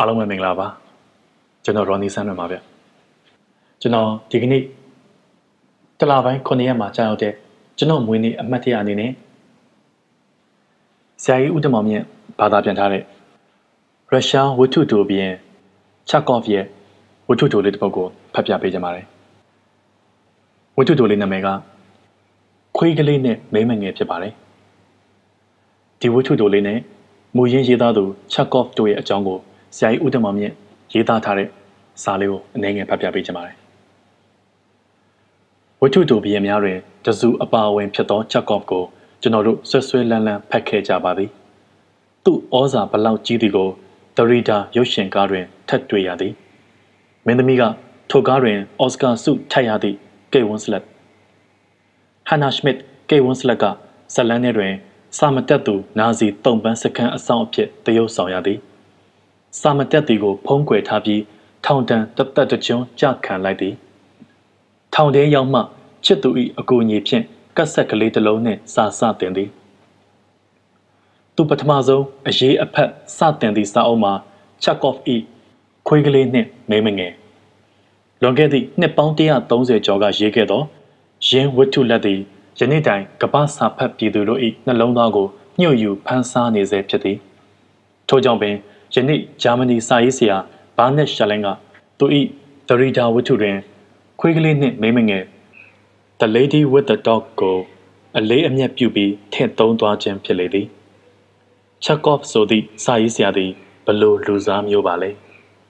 အားလုံးပဲမင်္ဂလာပါကျွန်တော်ရော်နီဆန်းရမှာဗျကျွန်တော်ဒီကနေ့တလပိုင်း9ရက်မှာကြာရောက်တဲ့ကျွန်တော်မွေးနေ့အမှတ်တရအနေနဲ့ဆရာကြီးဦးတမောင်မြင့်ဘာသာပြန်ထားတဲ့ရုရှားဝတ္ထုတိုဘီယန်ချက်ကော့ဖ်ရဲ့ဝတ္ထုတိုလေးတစ်ပုဒ်ကိုဖတ်ပြပေးကြပါမယ်ဝတ္ထုတိုလေးနာမည်ကခွေးကလေးနဲ့မိမငယ်ဖြစ်ပါတယ်ဒီဝတ္ထုတိုလေးနဲ့မူရင်းရေးသားသူချက်ကော့ဖ်တို့ရဲ့အကြောင်းကိုဆရာကြီးဦးတမောင်မြင့်ရေးသားထားတဲ့စာလေးကိုအနေငယ်ဖတ်ပြပေးချင်ပါတယ်ဝတ္ထုတိုဘီယန်များတွင်တစုအပါအဝင်ဖြစ်သောချက်ကော့ဖ်ကိုကျွန်တော်တို့ဆွဲလန်းလန်းဖတ်ခဲ့ကြပါသည်သူ့ဩဇာဘလောက်ကြီးသည်ကိုဒရီတာရုပ်ရှင်ကားတွင်ထပ်တွေ့ရသည်မင်းသမီးကထိုကားတွင်အော်စကာဆုထိုက်ရသည့်ကေဝွန်စလက်ဟန်နာရှမစ်ကေဝွန်စလက်ကဇလန်းထဲတွင်စာမတက်သူနာဇီတုံပန်းစခန်းအဆောင်အဖြစ်တရုပ်ဆောင်ရသည်စာမတက်သည်ကိုဖုံးကွယ်ထားပြီးထောင်တန်းတကြွန်းကြခံလိုက်သည်ထောင်ထဲရောက်မှချစ်သူ၏အကူအညီဖြင့်ကတ်ဆက်ကလေးတစ်လုံးနှင့်စာတင်သည်သူပထမဆုံးအရေးအဖက်စတင်သည့်စာအုပ်မှာချက်ကော့ဖ်၏ခွေးကလေးနှင့်မိမငယ်လွန်ခဲ့သည့်နှစ်ပေါင်း130ကျော်ကရေးခဲ့သောရင်းဝတ္ထုလက်သည်ယနေ့တိုင်ကမ္ဘာစာဖတ်ပြည်သူတို့၏နှလုံးသားကိုညှို့ယူဖန်ဆားနေစေဖြစ်သည်ထို့ကြောင့်ပင်ယနေ့ဂျာမနီစာရေးဆရာဘာနက်ရှာလန်ကသူ၏ဒရီတာဝတ္ထုတွင်ခွေးကလေးနှင့်မိမငယ် The Lady with the Dog ကိုအလေးအမြတ်ပြုပြီးထည့်သုံးသွားခြင်းဖြစ်လေသည်ချက်ကော့ဖ်ဆိုသည့်စာရေးဆရာသည်ဘလို့လူစားမျိုးပါလဲ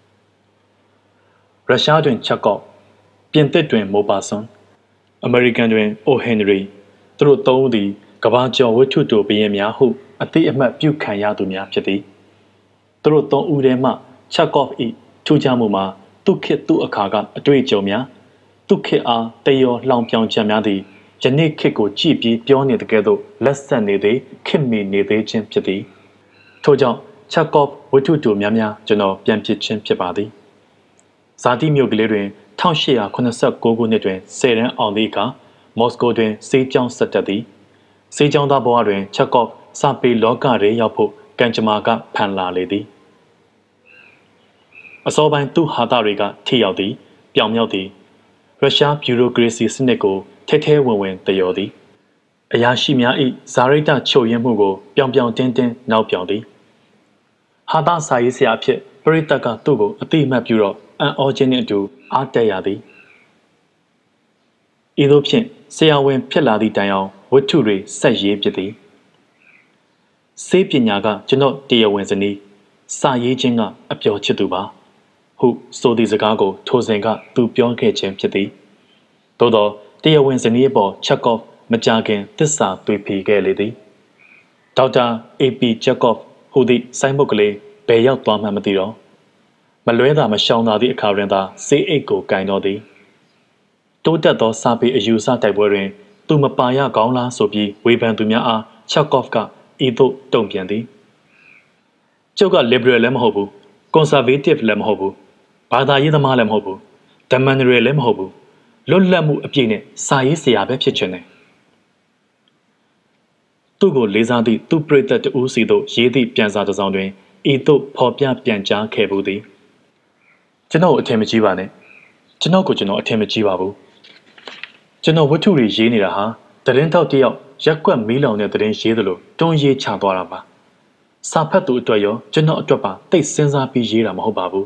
ရုရှားတွင်ချက်ကော့ဖ်ပြင်သစ်တွင်မိုပါဆွန်အမေရိကန်တွင်အိုဟင်နရီသူတို့သုံးဦးသည်ကမ္ဘာကျော်ဝတ္ထုတိုဘီယန်များဟုအသိအမှတ်ပြုခံရသူများဖြစ်သည်သူတို့သုံးဦးထဲမှချက်ကော့ဖ်၏ထူးခြားမှုမှာသူခေတ်သူအခါကအတွေ့အကြုံများသူခေတ်အားတယောလှောင်ပြောင်ချက်များသည်ယနေ့ခေတ်ကိုကြည့်ပြီးပြောနေတဲ့ကဲ့သို့လက်ဆက်နေသေးခေတ်မီနေသေးခြင်းဖြစ်သည်ထို့ကြောင့်ချက်ကော့ဖ်ဝတ္ထုတိုများကျွန်တော်ပြန်ပြစ်ခြင်းဖြစ်ပါသည်ဇာတိမြို့ကလေးတွင်1889ခုနှစ်တွင်10တန်းအောင်သည့်အခါမော်စကိုတွင်စေးကြောင်းဆက်တက်သည်စေးကြောင်းသားဘဝတွင်ချက်ကော့ဖ်စာပေလောကရဲရောက်ဖို့ကံကြမ္မာကဖန်လာလေသည်အစောပိုင်းသူ့ဟာတာတွေကထိရောက်သည်ပြောင်မြောက်သည်ရုရှားဗျူရိုကရေစီစနစ်ကိုထဲဝင်တယောသည်အရာရှိများ၏ဇာရိတချုပ်ရင်းမှုကိုပြောင်တင်းနောက်ပြောင်သည်ဟာတာစာရေးဆရာအဖြစ်ပရိသတ်ကသူ့ကိုအတိအမှတ်ပြုတော့အံ့ဩခြင်းနှင့်အတူအားတက်ရသည်ဤသို့ဖြင့်ဆရာဝန်ဖြစ်လာသည့်တိုင်အောင်ဝတ္ထုတွေဆက်ရေးဖြစ်သည်စေပညာကကျွန်တော်တရားဝင်စနည်းစာရေးခြင်းကအပျော်ချစ်သူပါဟုဆိုသည့်စကားကိုထိုစဉ်ကသူပြောခဲ့ခြင်းဖြစ်သည်သို့သောတရားဝင်စနည်းအပေါ်ချက်ကော့ဖ်မကြာခင်သစ္စာသွေဖီခဲ့လေသည်ဒေါက်တာအေပီချက်ကော့ဖ်ဟူသည့်ဆိုင်းဘုတ်ကလေးဘယ်ရောက်သွားမှမသိတော့မလွဲသာမရှောင်သာသည့်အခါတွင်သာစေးအိတ်ကိုကင်တော်သည်တိုးတက်သောစာပေအယူဆတိုက်ပွဲတွင်သူမပါရကောင်းလားဆိုပြီးဝေဖန်သူများအားချက်ကော့ဖ်ကဤသို့တုံ့ပြန်သည်ကျုပ်က liberal လည်းမဟုတ်ဘူး conservative လည်းမဟုတ်ဘူးဘာသာရေးသမားလည်းမဟုတ်ဘူး demonary လည်းမဟုတ်ဘူးလွတ်လပ်မှုအပြည့်နဲ့စာရေးဆရာပဲဖြစ်ချင်တယ်သူ့ကိုလေးစားသည့်သူ့ပရိသတ်တဦးစီသို့ရေးသည့်ပြန်စာတစ်စောင်တွင်ဤသို့ဖော်ပြပြန်ကြားခဲ့ဘူးသည်ကျွန်တော်အထင်မကြီးပါနဲ့ကျွန်တော်အထင်မကြီးပါဘူးကျွန်တော်ဝတ္ထုတွေရေးနေတာဟာသတင်းထောက်တယောက်ရက်ကွက်မီးလောင်တဲ့သတင်းရေးသလိုတွန်းရေးချသွားတာပါစာဖတ်သူအတွက်ရောကျွန်တော်အတွက်ပါတိတ်စဉ်းစားပြီးရေးတာမဟုတ်ပါဘူး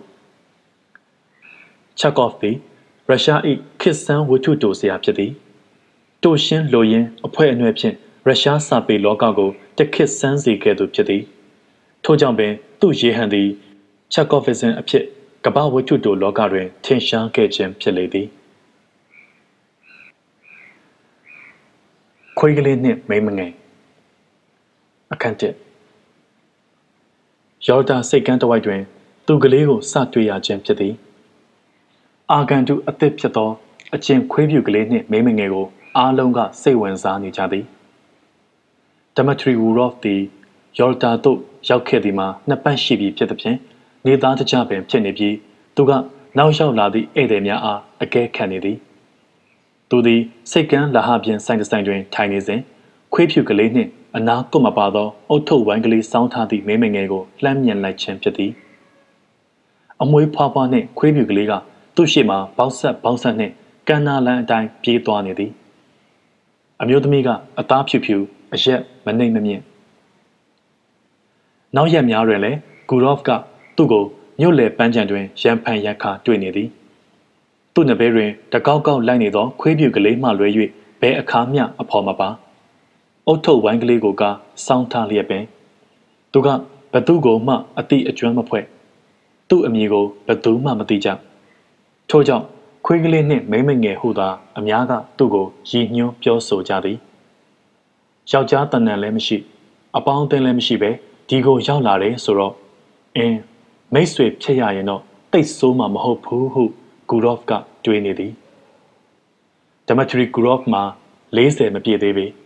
ချက်ကော့ဖ်သည်ရုရှား၏ခေတ်ဆန်းဝတ္ထုတိုဆရာဖြစ်သည်တိုရှင်းလိုရင်းအဖွဲ့အနှဲ့ဖြင့်ရုရှားစာပေလောကကိုတခေတ်ဆန်းစေခဲ့သူဖြစ်သည်ထို့ကြောင့်ပင်သူ့ရေးဟန်သည်ချက်ကော့ဖ်အဖြစ်ကမ္ဘာဝတ္ထုတိုလောကတွင်ထင်ရှားခဲ့ခြင်းဖြစ်လေသည်ခွေးကလေးနှင့်မိမငယ်အခန်းတစ်ယော်ဒါစိတ်ကန်းတစ်ဝိုက်တွင်သူကလေးကိုစတွေ့ရခြင်းဖြစ်သည်အာဂန်တုအသစ်ဖြစ်သောအချင်းခွေးပြူကလေးနှင့်မိမငယ်ကိုအားလုံးကစိတ်ဝင်စားနေကြသည်ဒမထရီဝူရော့ဖ်သည်ယော်ဒါသို့ရောက်ခဲ့သည်မှာနှစ်ပတ်ရှိပြီဖြစ်သည်ဖြင့်နေသားတကြပင်ဖြစ်နေပြီးသူကနောက်ရောက်လာသည့်ဧည့်သည်များအားအကဲခတ်နေသည်သူသည်စိတ်ကန်းလာဟပြင်ဆိုင်တစ်ဆိုင်တွင်ထိုင်နေစဉ်ခွေးဖြူကလေးနှင့်အနာကွတ်မပါသောအုတ်ထုတ်ဝိုင်းကလေးစောင်းထားသည့်မိမငယ်ကိုလှမ်းမြင်လိုက်ခြင်းဖြစ်သည်အမွေးဖွားဖွားနှင့်ခွေးပြူကလေးကသူ့ရှေ့မှာဘောက်ဆက်နှင့်ကန်နာလန်အတိုင်းပြေးသွားနေသည်အမျိုးသမီးကအသားဖြူဖြူအရက်မနှိမ့်မမြင့်နောက်ရက်များတွင်လည်းဂူရော့ဖ်ကသူ့ကိုမြို့လယ်ပန်းခြံတွင်ရန်ဖန်ရန်ခါတွေ့နေသည်သူ့နဘေးတွင်တကောက်ကောက်လိုက်နေသောခွေးပြူကလေးမှလွဲ၍ဘယ်အခါမျှအဖော်မပါအုတ်ထုတ်ဝိုင်းကလေးကိုကစောင်းထားလျက်ပင်သူကဘသူကိုမှအတိအကျွမ်းမဖွဲ့သူ့အမည်ကိုဘသူမှမသိကြထို့ကြောင့်ခွေးကလေးနှင့်မိမငယ်ဟုသာအများကသူ့ကိုရည်ညွှန်းပြောဆိုကြသည်ယောက်ျားတဏ္ဍန်လည်းမရှိအပေါင်းအသင်းလည်းမရှိပဲဒီကိုရောက်လာတယ်ဆိုတော့မိတ်ဆွေဖြစ်ရရင်တော့တိတ်ဆိုးမှမဟုတ်ဘူးဟုဂူရော့ဖ်ကတွေးနေသည်ဒမထရီဂူရော့ဖ်မှာ40မပြည့်သေးပေ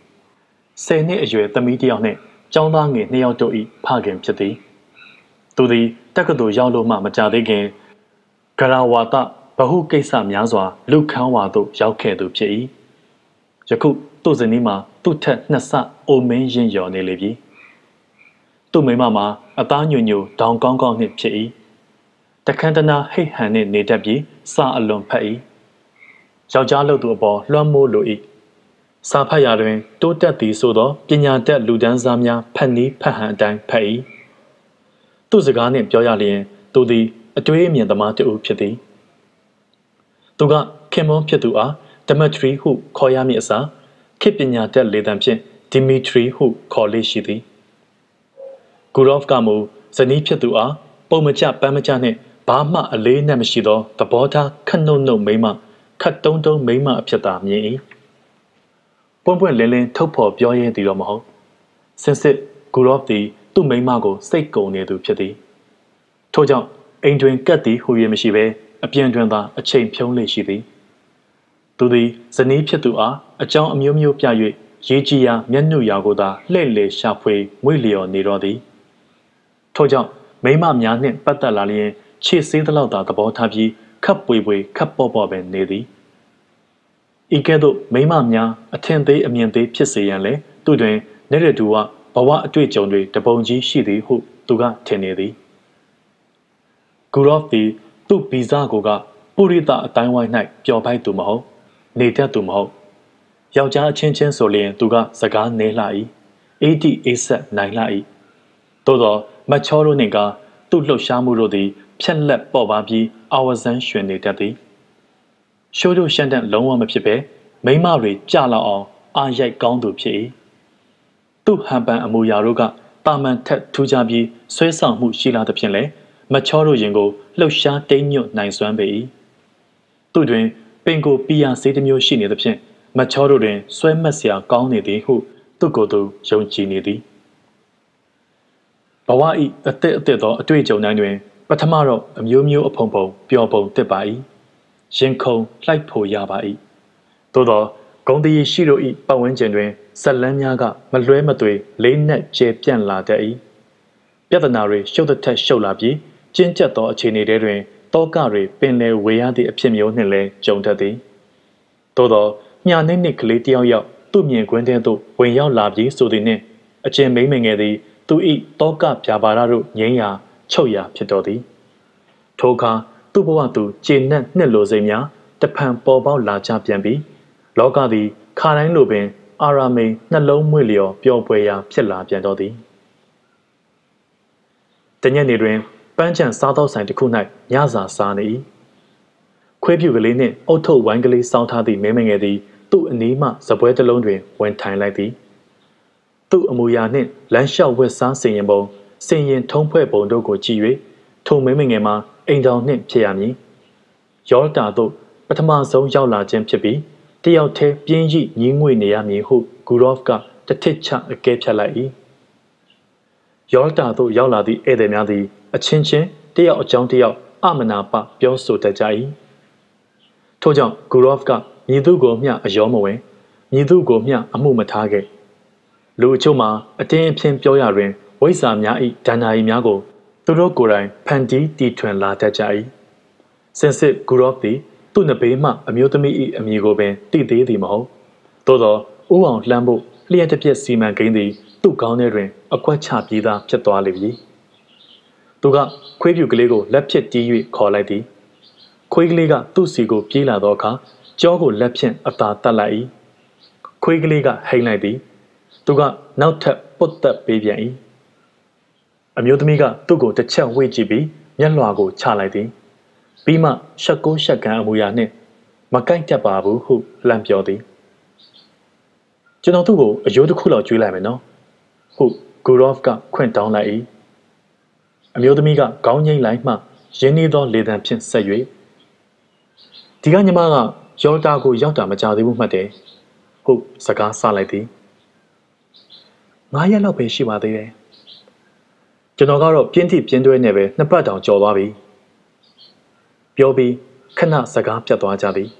10နှစ်အရွယ်သမီးတစ်ယောက်နှင့်ကျောင်းသားငယ်2ယောက်တို့၏ဖခင်ဖြစ်သည်သူသည်တက္ကသိုလ်ရောက်လို့မှမကြာသေးခင်ဂရဝါဒဗဟုကိစ္စများစွာလူခန်းဝါသို့ရောက်ခဲ့သူဖြစ်၏ယခုသူ့ဇနီးမှာသူ့ထက်2ဆအိုမင်းရင်ရော်နေလေပြီသူ့မိမမှာအသားညွညွဒေါင်ကောင်းကောင်းနှင့်ဖြစ်၏တခန်းတနာဟိတ်ဟန်နှင့်နေတတ်ပြီးစာအလွန်ဖတ်၏ယောက်ျားလုပ်သူအပေါ်လွှမ်းမိုးလို၏စာဖတ်ရာတွင်တိုးတက်သည်ဆိုသောပညာတတ်လူဒန်းစားများဖတ်နည်းဖတ်ဟန်အတိုင်းဖတ်၏သူ့စကားနှင့်ပြောရလျင်သူသည်အတွေးအမြင်သမားတဦးဖြစ်သည်သူကခင်မွန်းဖြစ်သူအားဒမထရီဟုခေါ်ရမည့်အစားခေတ်ပညာတတ်လေသံဖြင့်ဒီမီထရီဟုခေါ်လေ့ရှိသည်ဂူရော့ဖ်ကမူဇနီးဖြစ်သူအားပုံမကျပန်းမကျနှင့်ဘာမှအလေးနက်မရှိသောသဘောထားခက်နှုတ်နှုတ်မိမခတ်တုံးတုံးမိမအဖြစ်သာမြင်၏ပွင့်ပွင့်လင်းလင်းထုတ်ဖော်ပြောရင်းသည်တော့မဟုတ်စင်စစ်ဂူရော့ဖ်သည်သူ့မိမကိုစိတ်ကုန်နေသူဖြစ်သည်ထို့ကြောင့်အိမ်တွင်ကတ်သည်ဟူ၍မရှိဘဲအပြင်တွင်သာအချိန်ဖြုံးလေရှိသည်သူသည်ဇနီးဖြစ်သူအားအကြောင်းအမျိုးမျိုးပြ၍ရေးကြည်ရာမျက်နှုရာကိုသာလှည့်လေရှာဖွေမွေ့လျော်နေတော့သည်ထို့ကြောင့်မိမများနှင့်ပတ်သက်လာလျင်ခြေဆေးသလောက်သာသဘောထားပြီးခပ်ပွေပွေခပ်ပေါ့ပေါ့ပင်နေသည်ဤကဲ့သို့မိမများအထင်သေးအမြင်သေးဖြစ်စေရန်လဲသူတွင်နေရတူကဘဝအတွေ့အကြုံတွေတပုံကြီးရှိသည်ဟုသူကထင်နေသည်ဂူရော့ဖ်သည်သူ့ဗီဇကိုကပုရိသအတိုင်းဝိုင်း၌ပျော်ပိုက်သူမဟုတ်နေတတ်သူမဟုတ်ယောက်ျားအချင်းချင်းဆိုလျင်သူကစကားနေလှ၏အေးတိအေးဆက်နိုင်လှ၏သို့သောမချောတို့နှင့်ကသူ့လှုပ်ရှားမှုတို့သည်ဖြက်လက်ပေါ်ပါပြီးအာဝဇန်းရွှင်နေတတ်သည်ရှိုးတို့ရှမ်းတန့်လုံးဝမဖြစ်ပဲမိမတွေကြလောက်အောင်အာရိုက်ကောင်းသူဖြစ်၏သူ့ဟန်ပန်အမူအရာတို့ကတာမန်ထက်ထူးခြားပြီးဆွဲဆောင်မှုရှိလာသဖြင့်လည်းမချောတို့ရင်ကိုလှုပ်ရှားတိမ်ညွတ်နိုင်စွမ်းပေ၏သူတွင်ပင်ကိုပီယာစေးတစ်မျိုးရှိနေသဖြင့်မချောတို့တွင်ဆွဲမက်စရာကောင်းနေသည်ဟုသူ့ကိုယ်သူယုံကြည်နေသည်ဘဝ၏အသက်သောအတွေ့အကြုံတိုင်းတွင်ပထမတော့အမျိုးမျိုးအဖုံဖုံပျော်ပုံတက်ပါ၏ရင်ခုန်လှိုက်ဖို့ရပါ၏သို့သောဂုံတရီရှိတို့၏ပတ်ဝန်းကျင်တွင်ဇက်လန်းများကမလွဲမသွေလေးနက်ကျဲပြန့်လာတတ်၏ပြဿနာတွေရှုပ်တဲ့ထက်ရှုပ်လာပြီးကျဉ်ကျပ်သောအခြေအနေတွေတွင်တောကတွေပင်လယ်ဝေရသည့်အဖြစ်မျိုးနှင့်လည်းကြုံတတ်သည်သို့သောမြာနှိမ့်နှင့်ကလေးတယောက်ယောက်သူ့မြင်ကွင်းထဲသို့ဝင်ရောက်လာပြီးဆိုသည်နှင့်အချင်းမိမ့်မငယ်သည်သူ၏တောကပြာပါရတို့ငြိမ်းရာချုပ်ရာဖြစ်တော်သည်ထိုအခါသူ့ဘဝသူကျေနပ်နှစ်လိုစိတ်များတဖန်ပေါ်ပေါက်လာကြပြန်ပြီးလောကသည်ခါတိုင်းလိုပင်အာရာမိန်နှလုံးမွေ့လျော်ပျော်ပွေရာဖြစ်လာပြန်တော်သည်တညနေတွင်ပန်းချံစားသောဆိုင်တစ်ခု၌ညစာစားနေ၏ခွေးပြူကလေးနှင့်အုတ်ထုတ်ဝိုင်းကလေးစောင်းထားသည့်မင်းမငယ်သည်သူ့အနီးမှစပွဲတစ်လုံးတွင်ဝင်ထိုင်လိုက်သည်သူ့အမူအရာနှင့်လမ်းလျှောက်ဝက်စားစင်ရင်ပုံစင်ရင်ထုံးဖွဲ့ပုံတို့ကိုကြည့်၍ထိုမင်းမငယ်မှာအိမ်တော်နှင့်ဖြစ်ရမည်ယောတာသို့ပထမဆုံးရောက်လာခြင်းဖြစ်ပြီးတယောက်တည်းပြင်းရိညင်းငွေနေရမည်ဟုဂူရော့ဖ်ကတထစ်ချအကဲဖြတ်လိုက်၏ယောတာသို့ရောက်လာသည့်ဧည့်သည်များသည်အချင်းချင်းတယောက်အကြောင်းတယောက်အမနာပပြောဆိုတတ်ကြ၏ထို့ကြောင့်ဂူရော့ဖ်ကမည်သူကိုမျှအယောမဝင်မည်သူကိုမျှအမှုမထားခဲ့လူအချို့မှာအတင်းအဖျင်းပြောရတွင်ဝိဇ္ဇာများ၏ဒဏ္ဍာရီများကိုသူတို့ကိုယ်တိုင်ဖန်တီးတီထွင်လာတတ်ကြ၏စင်စစ်ဂူရော့ဖ်သည်သူ့နဘေးမှအမျိုးသမီး၏အမည်ကိုပင်သိသေးသည်မဟုတ်သို့သောဥအောင်လှမ်းဖို့လျှက်တစ်ပြက်စီမံကိန်းသည်သူ့ခေါင်းထဲတွင်အကွက်ချပြီးသားဖြစ်သွားလိမ့်မည်သူကခွေးပြူကလေးကိုလက်ဖြင့်တီး၍ခေါ်လိုက်သည်ခွေးကလေးကသူ့စီကိုပြေးလာသောအခါကြောကိုလက်ဖြင့်အသာတတ်လိုက်၏ခွေးကလေးကဟိန်လိုက်သည်သူကနောက်ထပ်ပုတ်သက်ပေးပြန်၏အမျိုးသမီးကသူ့ကိုတစ်ချက်ဝှေ့ကြည့်ပြီးမျက်လွှာကိုချလိုက်သည်ပြီးမှရှက်ကိုရှက်ကန်အမူအရာနှင့်မကိုက်တတ်ပါဘူးဟုလှမ်းပြောသည်ကျွန်တော်သူ့ကိုအယိုးတစ်ခုလောက်ကျွေးလိုက်မယ်နော်ဟုဂူရော့ဖ်ကခွင့်တောင်းလိုက်၏အမျိုးသမီးကခေါင်းငိမ့်လိုက်မှရင်းနှီးသောလေသံဖြင့်ဆက်၍ဒီကညီမကယော်တာကိုရောက်တာမကြသေးဘူးမှတ်တယ်ဟုစကားဆလိုက်သည်9 ရက်လောက်ပဲရှိပါသေးတယ်ကျွန်တော်ကတော့ပြင်းထိပြင်းတွဲနေပဲ2 ပတ်တောင်ကြော်သွားပြီပြောပြီးခဏစကားပြတ်သွားကြသည်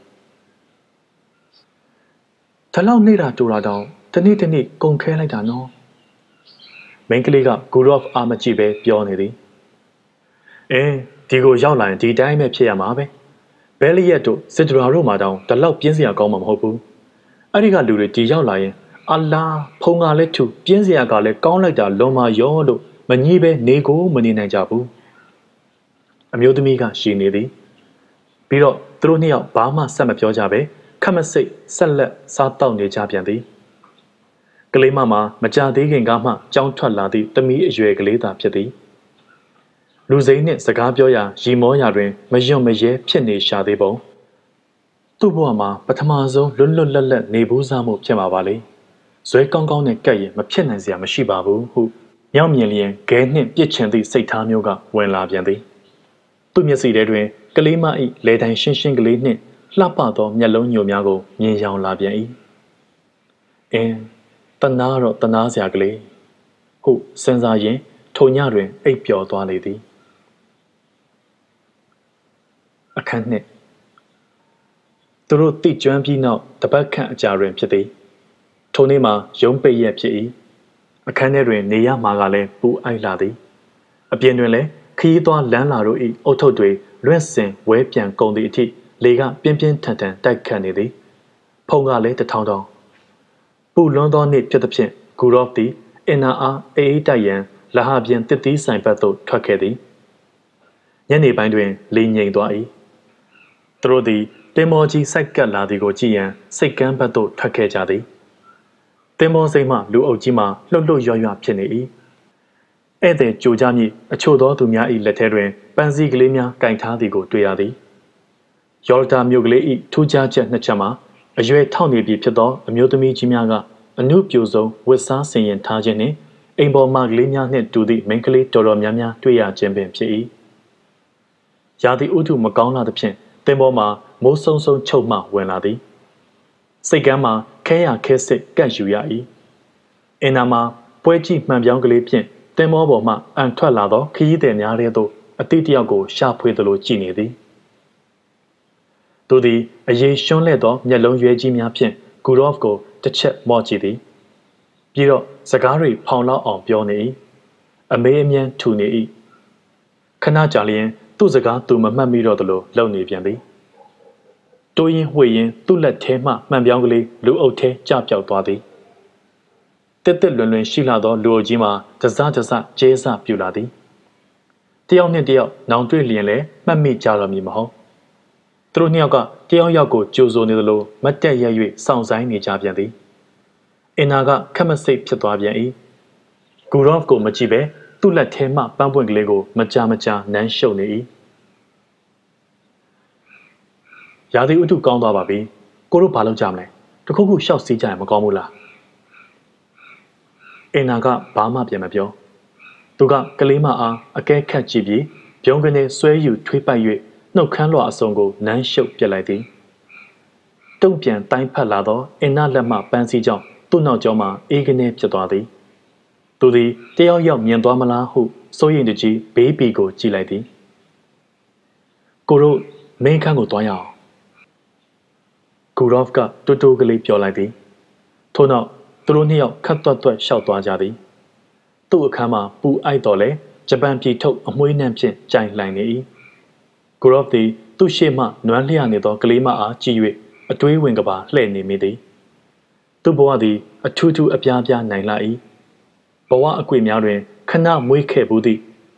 ဒါလောက်နေတာတူတာတောင်တနေ့ကုန်ခဲလိုက်တာနော်မိန်းကလေးကဂူရော့ဖ်အာမကြည့်ပဲပြောနေသည်ဒီကိုရောက်လာရင်ဒီတိုင်းပဲဖြစ်ရမှာပဲဘဲလီယက်တို့စစ်ဒရာတို့မှာတောင်ဒါလောက်ပြင်းစရာကောင်းမှာမဟုတ်ဘူးအဲ့ဒီကလူတွေဒီရောက်လာရင်အလာဖုံကလည်းထူပြင်းစရာကလည်းကောင်းလိုက်တာလွန်မာရောလို့မငြီးပဲနေကိုမနေနိုင်ကြဘူးအမျိုးသမီးကရှည်နေသည်ပြီးတော့သူတို့နှစ်ယောက်ဘာမှဆက်မပြောကြပဲခက်မစိတ်ဆက်လက်စားတောက်နေကြပြန်သည်ကလေးမမကြသေးခင်ကမှကြောင်းထွက်လာသည့်သမီးအရွယ်ကလေးသာဖြစ်သည်လူစိမ်းနှင့်စကားပြောရာရီမောရာတွင်မယွန့်မရဲဖြစ်နေရှာသေးပုံသူ့ဘဝမှာပထမဆုံးလွတ်လွတ်လပ်လပ်နေဘူးစားမှုဖြစ်မှာပါလေဇွဲကောင်းကောင်းနဲ့ကပ်ရင်မဖြစ်နိုင်စရာမရှိပါဘူးဟုမြောက်မြင်လျင်ဂဲနှင့်ပြစ်ချင်သည့်စိတ်ထားမျိုးကဝင်လာပြန်သည်သူ့မျက်စိထဲတွင်ကလေးမ၏လေတိုင်ရှင်းရှင်းကလေးနှင့်လှပသောမျက်လုံးညိုများကိုမြင်ရောင်လာပြန်၏တနာတော့တနာစရာကလေးဟုစဉ်းစားရင်ထိုညတွင်အိပ်ပျော်သွားလေသည်အခန်းနှစ်သူတို့တိကျွမ်းပြီးနောက်တပတ်ခန့်အကြာတွင်ဖြစ်သည်ထိုနေ့မှာရုံးပိတ်ရက်ဖြစ်၏အခန်းထဲတွင်နေရမှာကလည်းပူအိုက်လာသည်အပြင်တွင်လည်းခရီးသွားလမ်းလာတို့၏အုတ်ထုပ်တွေလွင့်စင်ဝဲပြန်ကုန်သည့်အထိလေကပြင်းပြင်းထန်ထန်တိုက်ခတ်နေသည်ဖုံကလည်းတထောင်ထောင်ပူလွန်းသောနေ့ဖြစ်သဖြင့်ဂူရော့ဖ်သည်အင်နာအားအေးတိုက်ရန်လဟာပြင်တစ်သီးဆိုင်ဘက်သို့ထွက်ခဲ့သည်ညနေပိုင်းတွင်လေငြိမ်သွား၏သူတို့သည်တင်မော်ကြီးစိုက်ကပ်လာသည်ကိုကြည့်ရန်စိတ်ကမ်းဘက်သို့ထွက်ခဲ့ကြသည်တင်မော်စိတ်မှလူအုပ်ကြီးမှလှုပ်လှုပ်ရွရွဖြစ်နေ၏ဧည့်သည်ကြိုကြမည်အချို့သောသူများ၏လက်ထဲတွင်ပန်းစည်းကလေးများကင်ထားသည်ကိုတွေ့ရသည်ယော်တာမြို့ကလေး၏ထူးခြားချက်နှစ်ချက်မှာအရွယ်ထောက်နေပြီဖြစ်သောအမျိုးသမီးကြီးများကအနုပြိုဆုံးဝတ်စားဆင်ရင်ထားခြင်းနှင့်အိမ်ပေါ်မှကလေးများနှင့်တူသည့်မိန်းကလေးတော်တော်များများတွေ့ရခြင်းပင်ဖြစ်၏ရာသီဥတုမကောင်းလာသဖြင့်တင်ပေါ်မှာမိုးဆုံဆုံချုပ်မှဝင်လာသည်စိတ်ကမ်းမှာခဲရခဲစစ်ကန့်ယူရ၏အင်နာမှာပွဲကြည့်မှန်ပြောင်းကလေးဖြင့်တင်မောပေါ်မှအန်ထွက်လာသောခရီးသည်များထဲသို့အတိတယောက်ကိုရှာဖွေသလိုကြည့်နေသည်သူသည်အရေးရှွန်းလဲ့သောမျက်လုံးရွယ်ကြီးများဖြင့်ဂူရော့ဖ်ကိုတစ်ချက်မော့ကြည့်သည်ပြီးတော့စကားတွေဖောင်လောက်အောင်ပြောနေ၏အမေးအမြန်းထူနေ၏ခဏကြာလျင်သူ့စကားသူမမှတ်မိတော့သလိုလှုပ်နေပြန်သည်တိုးရင်ဝှေ့ရင်သူ့လက်ထဲမှမှန်ပြောင်းကလေးလူအုပ်ထဲကျပြောက်သွားသည်တက်လွင်ရှိလာသောလူအုပ်ကြီးမှာတစကျဲစပြူလာသည်တယောက်နှင့်တယောက်နောင်တွေ့လျင်လည်းမှတ်မိကြတော့မည်မဟုတ်သူတို့နှစ်ယောက်ကတယောက်ယောက်ကိုကြိုဆိုနေသလိုမတ်တက်ရ၍စောင့်ဆိုင်နေကြပြန်သည်အင်နာကခက်မစိတ်ဖြစ်သွားပြန်၏ဂူရော့ဖ်ကိုမကြည့်ပဲသူ့လက်ထဲမှပန်းပွင့်ကလေးကိုမကြာနမ်းရှုပ်နေ၏ရာသီဥတုကောင်းသွားပါပြီကိုတို့ဘာလုပ်ကြမလဲတခုခုရှောက်စီးကြရင်မကောင်းဘူးလားအင်နာကဘာမှပြန်မပြောသူကကလေးမအားအကဲခတ်ကြည့်ပြီးပြုံးကနေဆွဲယူထွေးပိုက်၍နှုတ်ခမ်းလွှာအစုံကိုနမ်းရှုပ်ပြစ်လိုက်သည်တုံ့ပြန်တိုင်းဖက်လာသောအင်နာလက်မှပန်းစည်းကြောင့်သူ့နောက်ကျောမှာအေးကနေဖြစ်သွားသည်သူသည်တယောက်ယောက်မြင်သွားမလားဟုစိုးရိမ်တကြီးဘေးပီကိုကြည့်လိုက်သည်ကိုတို့မင်းခန်းကိုတွားရအောင်ဂူရော့ဖ်ကတိုးကလေးပြောလိုက်သည်ထို့နောက်သူတို့နှစ်ယောက်ခတ်သွက်ရှောက်သွားကြသည်သူ့အခန်းမှာပူအိုက်တော်လဲဂျပန်ပြည်ထုတ်အမွှေးနှံဖြင့်ကြိုင်လှိုင်နေ၏ဂူရော့ဖ်သည်သူ့ရှေ့မှနွမ်းလျနေသောကလေးမအားကြည့်၍အတွေးဝင်ကပါလှည့်နေမိသည်သူ့ဘဝသည်အထူးထူးအပြားပြားနိုင်လာ၏ဘဝအကွေများတွင်ခဏမွေးခဲ့ဘူးသည့်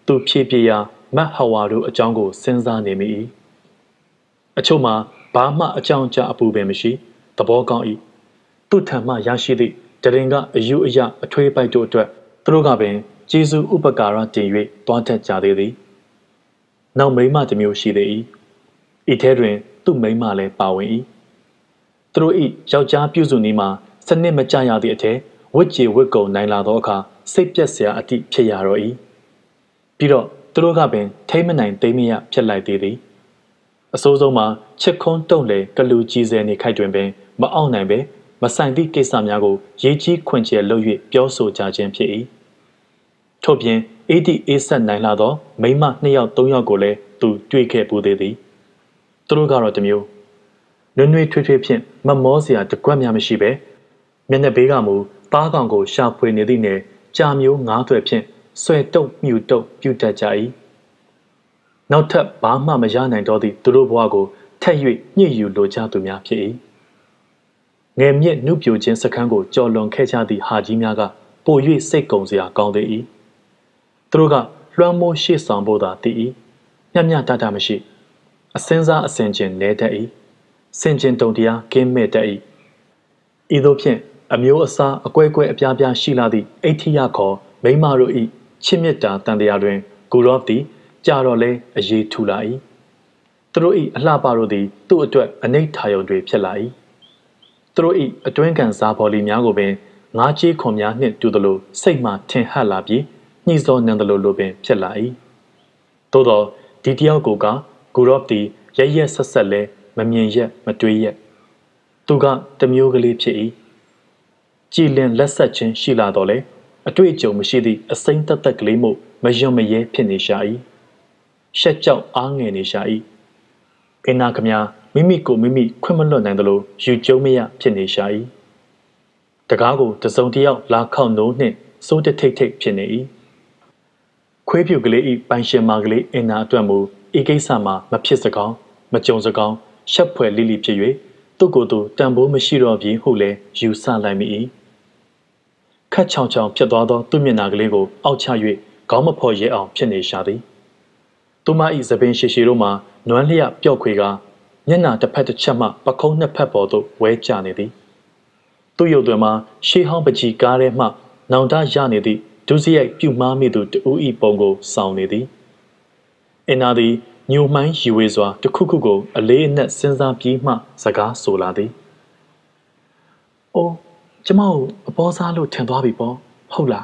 သူဖြည့်ပြရာမတ်ဟဝါတို့အကြောင်းကိုစဉ်းစားနေမိ၏အချို့မှာဘာမှအကြောင်းကြားအပူပင်မရှိသဘောကောင်း၏သူ့ထံမှရရှိသည့်တရင်ကအယူအယအထွေးပိုက်တို့အတွက်သူတို့ကပင်ကျေးဇူးဥပကာရတင်၍တွားတတ်ကြသေးသည်နောက်မိမတစ်မျိုးရှိသေး၏ဤထဲတွင်သူ့မိမလည်းပါဝင်၏သူတို့၏ယောက်ျားပြုစုနည်းမှာစနစ်မကျရသည့်အထက်ဝစ်ကြေဝစ်ကုံနိုင်လာသောအခါစိတ်ပြက်စရာအတိဖြစ်ရတော့၏ပြီးတော့သူတို့ကပင်ထိမ့်မနိုင်သိမ့်မရဖြစ်လိုက်သေးသည်အစိုးဆုံးမှာချစ်ခွန်းတုံလေကလူကြီးစဲနေခိုက်တွင်ပင်မအောင်နိုင်ပဲမဆိုင်သည့်ကိစ္စများကိုရေးကြီးခွင့်ကျယ်လုပ်၍ပြောဆိုကြခြင်းဖြစ်၏ထို့ပြင်အေးဒီအေးဆက်နိုင်လာသောမိန်းမ2ယောက်3ယောက်ကိုလည်းသူတွေ့ခဲ့ပူသေးသည်သူတို့ကတော့တမျိုးနွေ့နွေ့ထွေးထွေးဖြင့်မမောစရာတကွက်များမရှိပဲမျက်နှာဘေးကမူသားကောင်ကိုရှာဖွေနေသည့်နယ်ကြာမျိုး9သွဲဖြင့်ဆွဲတုပ်မြူတုပ်ပြုတ်တတ်ကြ၏နောက်ထပ်ဘာမှမရနိုင်တော့သည့်သူတို့ဘဝကိုထက်၍ညှစ်ယူလိုကြသူများဖြစ်၏ငယ်မြင့်နှုတ်ပြိုခြင်းစခန်းကိုကြော်လွန်ခဲ့ကြသည့်ဟာကြီးများကပို၍စိတ်ကုန်စရာကောင်းသေး၏သူတို့ကလွှမ်းမိုးရှေ့ဆောင်ဖို့သာတည်၏မျှမျှတတမရှိအစင်းစားအစင်ကျင်လဲတတ်၏စင်ကျင်တုံတရားကင်းမဲ့တတ်၏ဤသို့ဖြင့်အမျိုးအစားအကွဲကွဲအပြားပြားရှိလာသည့်အိဋ္ဌိယခေါ်မိန်းမတို့၏ချစ်မြတ်တာတန်တရားတွင်ဂူရော့သည်ကြာတော့လဲအရေးထူလာ၏သူတို့၏အလှပတို့သည်သူ့အတွက်အနိဋ္ဌာယုံတွေဖြစ်လာ၏သူတို့၏အတွင်းကန်စားပေါ်လီများကိုပင်ငါးချေးခွန်များနှင့်တူသလိုစိတ်မှထင်ဟပ်လာပြီးညှိစောနံသလိုလိုပင်ဖြစ်လာ၏သို့သောဒီတယောက်ကိုကဂူရော့သည်ရရက်ဆက်ဆက်လဲမမြင်ရက်မတွေးရက်သူကတမျိုးကလေးဖြစ်၏ကြည်လင်လက်ဆက်ခြင်းရှိလာတော့လေအတွေ့အကြုံမရှိသည့်အစိမ့်သက်သက်ကလေးမို့မယွံမရဲဖြစ်နေရှာ၏ရှက်ကြောက်အားငယ်နေရှာ၏အင်းနာခမများမိမိကိုမိမိခွင့်မလွတ်နိုင်သလိုယူကျုံမရဖြစ်နေရှာ၏တကားကိုတစုံတယောက်လာခောက်နိုးနှင့်စိုးတထိတ်ထိတ်ဖြစ်နေ၏ခွေးဖြူကလေး၏ပိုင်ရှင်မာကလေးအင်းနာအတွက်မူဤကိစ္စမှာမဖြစ်စကောင်းမကြုံစကောင်းရှက်ဖွယ်လိလိဖြစ်၍သူ့ကိုယ်သူတန်ဖိုးမရှိတော့ပြီဟုလည်းယူဆလိုက်မိ၏ခတ်ချောင်ချောင်ဖြစ်သွားသောသူ့မျက်နှာကလေးကိုအောက်ချ၍ခေါင်းမဖော်ရဲအောင်ဖြစ်နေရှာသည်သူမ၏သပင်ရှည်ရှည်တို့မှာနွမ်းလျက်ပျော့ခွေကမျက်နှာတစ်ဖက်တစ်ချက်မှပခုံးနှစ်ဖက်ပေါ်သို့ဝဲကျနေသည်သူ့ရုပ်သွင်းမှာရှေးဟောင်းပကြီးကားထဲမှနောင်တရနေသည့်ဒုစရိုက်ပြုတ်မှားမိသူတူ၏ပုံကိုဆောင်နေသည်အင်နာသည်ညိုမှိုင်းရီဝေစွာတစ်ခုခုကိုအလေးအနက်စဉ်းစားပြီးမှစကားဆိုလာသည်။အိုးကျမကိုအပေါ်စားလို့ထင်သွားပြီပေါ့ဟုတ်လား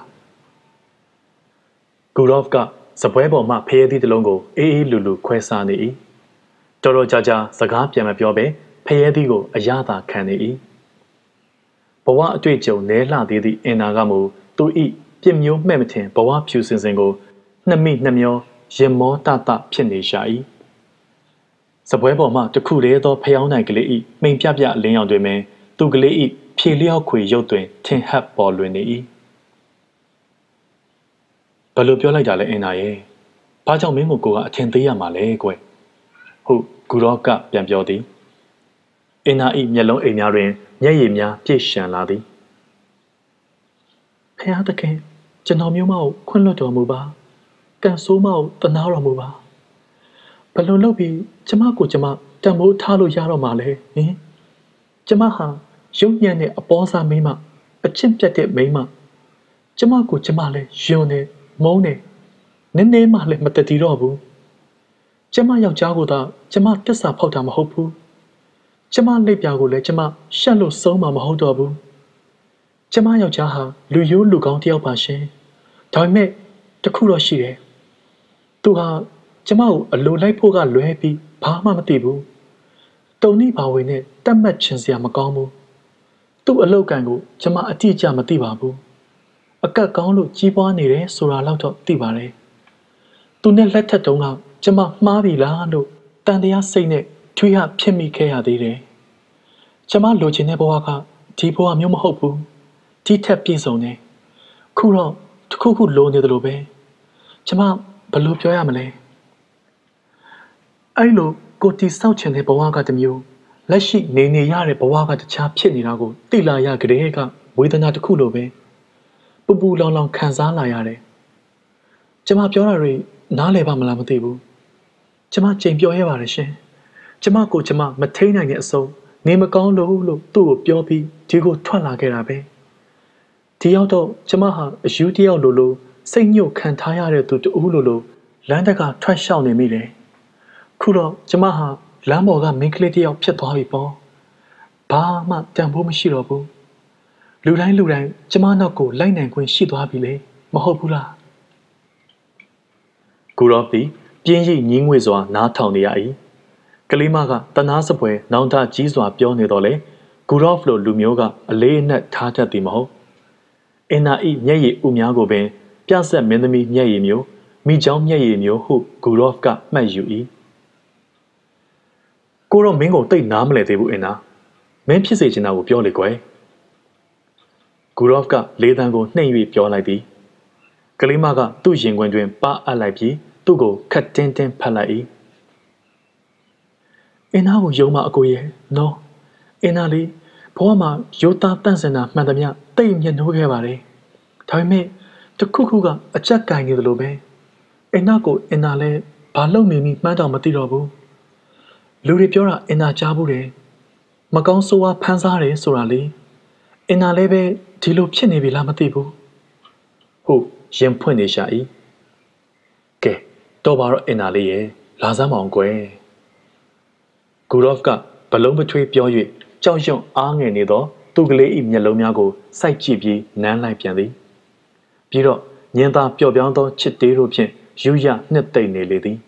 ။ဂူရော့ဖ်ကစပွဲပေါ်မှဖျဲသည့်တစ်လုံးကိုအေးအေးလူလူခွဲစားနေ၏။တော်တော်ကြာကြာစကားပြန်မပြောဘဲဖျဲသည့်ကိုအရသာခံနေ၏။ဘဝအတွေ့အကြုံနဲလှသေးသည့်အင်နာကမူသူ၏ပြစ်မျိုးမှဲ့မထင်ဘဝဖြူစင်စင်ကိုနှစ်မိနှစ်မျောရင်မောတတဖြစ်နေရှာ၏စပွဲပေါ်မှတခုတည်းသောဖျောင်းနိုင်ကလေး၏မိန်ပြပြလင်းရောင်တွင်ပင်သူကလေး၏ဖြေလျောက်ခွေရုပ်တွင်ထင်ဟပ်ပေါ်လွင်နေ၏ဘယ်လိုပြောလိုက်တာလဲအင်နာရဲ့ဘာကြောင့်မင်းကိုကအထင်သေးရမှာလဲကွယ်ဟုတ်ဂူရော့ကပြန်ပြောသည်အင်နာ၏မျက်လုံးအိမ်များတွင်မျက်ရည်များပြည့်ရှံလာသည်ဖျားသခင်ကျွန်တော်မျိုးမကိုခွင့်လွှတ်တော်မူပါကန်ဆိုးမကိုတနာတော်မူပါဘယ်လိုလုပ်ပြီးကျမကိုကျမတံမိုးထားလို့ရတော့မှာလဲဟင်ကျမဟာရုပ်ညံ့တဲ့အပေါ်စားမိမအချစ်ပြတ်တဲ့မိမကျမကိုကျမလည်းယွန်းနေမုန်းနေနည်းနည်းမှလည်းမတည်တော့ဘူးကျမယောက်ျားကိုသာကျမတစ္ဆာဖောက်တာမဟုတ်ဘူးကျမလက်ပြာကိုလည်းကျမရှက်လို့ဆုံးမှာမဟုတ်တော့ဘူးကျမယောက်ျားဟာလူရိုးလူကောင်းတယောက်ပါရှင်ဒါပေမဲ့တခုတော့ရှိတယ်သူဟာကျမကိုအလိုလိုက်ဖို့ကလွဲပြီးဘာမှမသိဘူးတုံနိဘာဝင်နဲ့တတ်မှတ်ချင်စရာမကောင်းဘူးသူ့အလောက်ကန်ကိုကျမအတိအကျမသိပါဘူးအကက်ကောင်းလို့ကြီးပွားနေတယ်ဆိုတာတော့သိပါတယ်သူနဲ့လက်ထက်တုန်းကကျမမှားပြီလားလို့တန်တရားစိတ်နဲ့ထွေးရဖြစ်မိခဲ့ရသေးတယ်ကျမလိုချင်တဲ့ဘဝကဒီဘဝမျိုးမဟုတ်ဘူးဒီထက်ပြည့်စုံတယ်ခုတော့တခုခုလိုနေတယ်လို့ပဲကျမဘယ်လိုပြောရမလဲအဲ့လိုကိုတီဆောက်ချင်တဲ့ဘဝကတမျိုးလက်ရှိနေရတဲ့ဘဝကတခြားဖြစ်နေတာကိုသိလာရကြတဲ့ကဝေဒနာတစ်ခုလိုပဲပူပူလောင်လောင်ခံစားလာရတယ်ကျမပြောတာတွေနားလည်ပါမလားမသိဘူးကျမချိန်ပြောရပါတယ်ရှင်ကျမကိုကျမမထိန်နိုင်တဲ့အဆုံးနေမကောင်းလို့သူ့ကိုပြောပြီးဒီကိုထွက်လာခဲ့တာပဲဒီရောက်တော့ကျမဟာအယူတယောက်လိုစိတ်ညှို့ခံထားရတဲ့သူတူလိုလမ်းတကထွက်လျှောက်နေမိတယ်ခုတော့ကျမဟာလမ်းပေါ်ကမိန်းကလေးတယောက်ဖြစ်သွားပြီပေါ့ဘာမှတန်ဖိုးမရှိတော့ဘူးလူတိုင်းကျမနောက်ကိုလိုက်နိုင်ခွင့်ရှိသွားပြီလေမဟုတ်ဘူးလားဂူရော့ဖ်သည်ပြင်းရိညင်းငွေစွာနားထောင်နေရ၏ကလေးမကတနာစပွဲနောင်တကြီးစွာပြောနေတော့လေဂူရော့ဖ်လိုလူမျိုးကအလေးအနက်ထားတတ်သည်မဟုတ်အင်နာဤမျက်ရည်ဥများကိုပင်ပြဆက်မင်းသမီးမျက်ရည်မျိုးမိချောင်းမျက်ရည်မျိုးဟုဂူရော့ဖ်ကမှတ်ယူ၏ကိုတော့မင်းကိုတိတ်နားမလဲသေးဘူးအင်နာမင်းဖြစ်စေချင်တာကိုပြောလေကွယ်ဂူရော့ဖ်ကလေးတန်းကိုနှိမ့်၍ပြောလိုက်သည်ကလေးမကသူ့ရင်ခွင်တွင်ပါအပ်လိုက်ပြီးသူ့ကိုခတ်တင်းဖတ်လိုက်၏အင်နာကိုယုံမအကိုရဲ့နော်အင်နာလေးဘဝမှာရိုးသားတန့်စင်တာမှန်သမျှတိတ်မျက်နှိုးခဲ့ပါတယ်ဒါပေမဲ့တခုခုကအကြက်ကင်နေသလိုပဲအင်နာကိုအင်နာလဲဘာလုပ်နေမိမှန်းတော့မသိတော့ဘူးလူတွေပြောတာအင်နာကြားဘူးတယ်မကောင်းဆိုးဝါးဖန်ဆားတယ်ဆိုတာလေအင်နာလဲပဲဒီလိုဖြစ်နေပြီလားမသိဘူးဟုတ်ရင်ဖွင့်နေရှာ၏ကဲတော့ပါတော့အင်နာလေးရဲ့လာစမ်းမအောင်ကွယ်ဂူရော့ဖ်ကဘလုံးပထွေးပြော၍ကြောက်ရွံ့အားငယ်နေသောသူ့ကလေး၏မျက်လုံးများကိုစိုက်ကြည့်ပြီးနမ်းလိုက်ပြန်သည်ပြီးတော့ညင်သာပျော့ပြောင်းသောချစ်သေးတို့ဖြင့်ယူရနှစ်သိမ့်နေလေသည်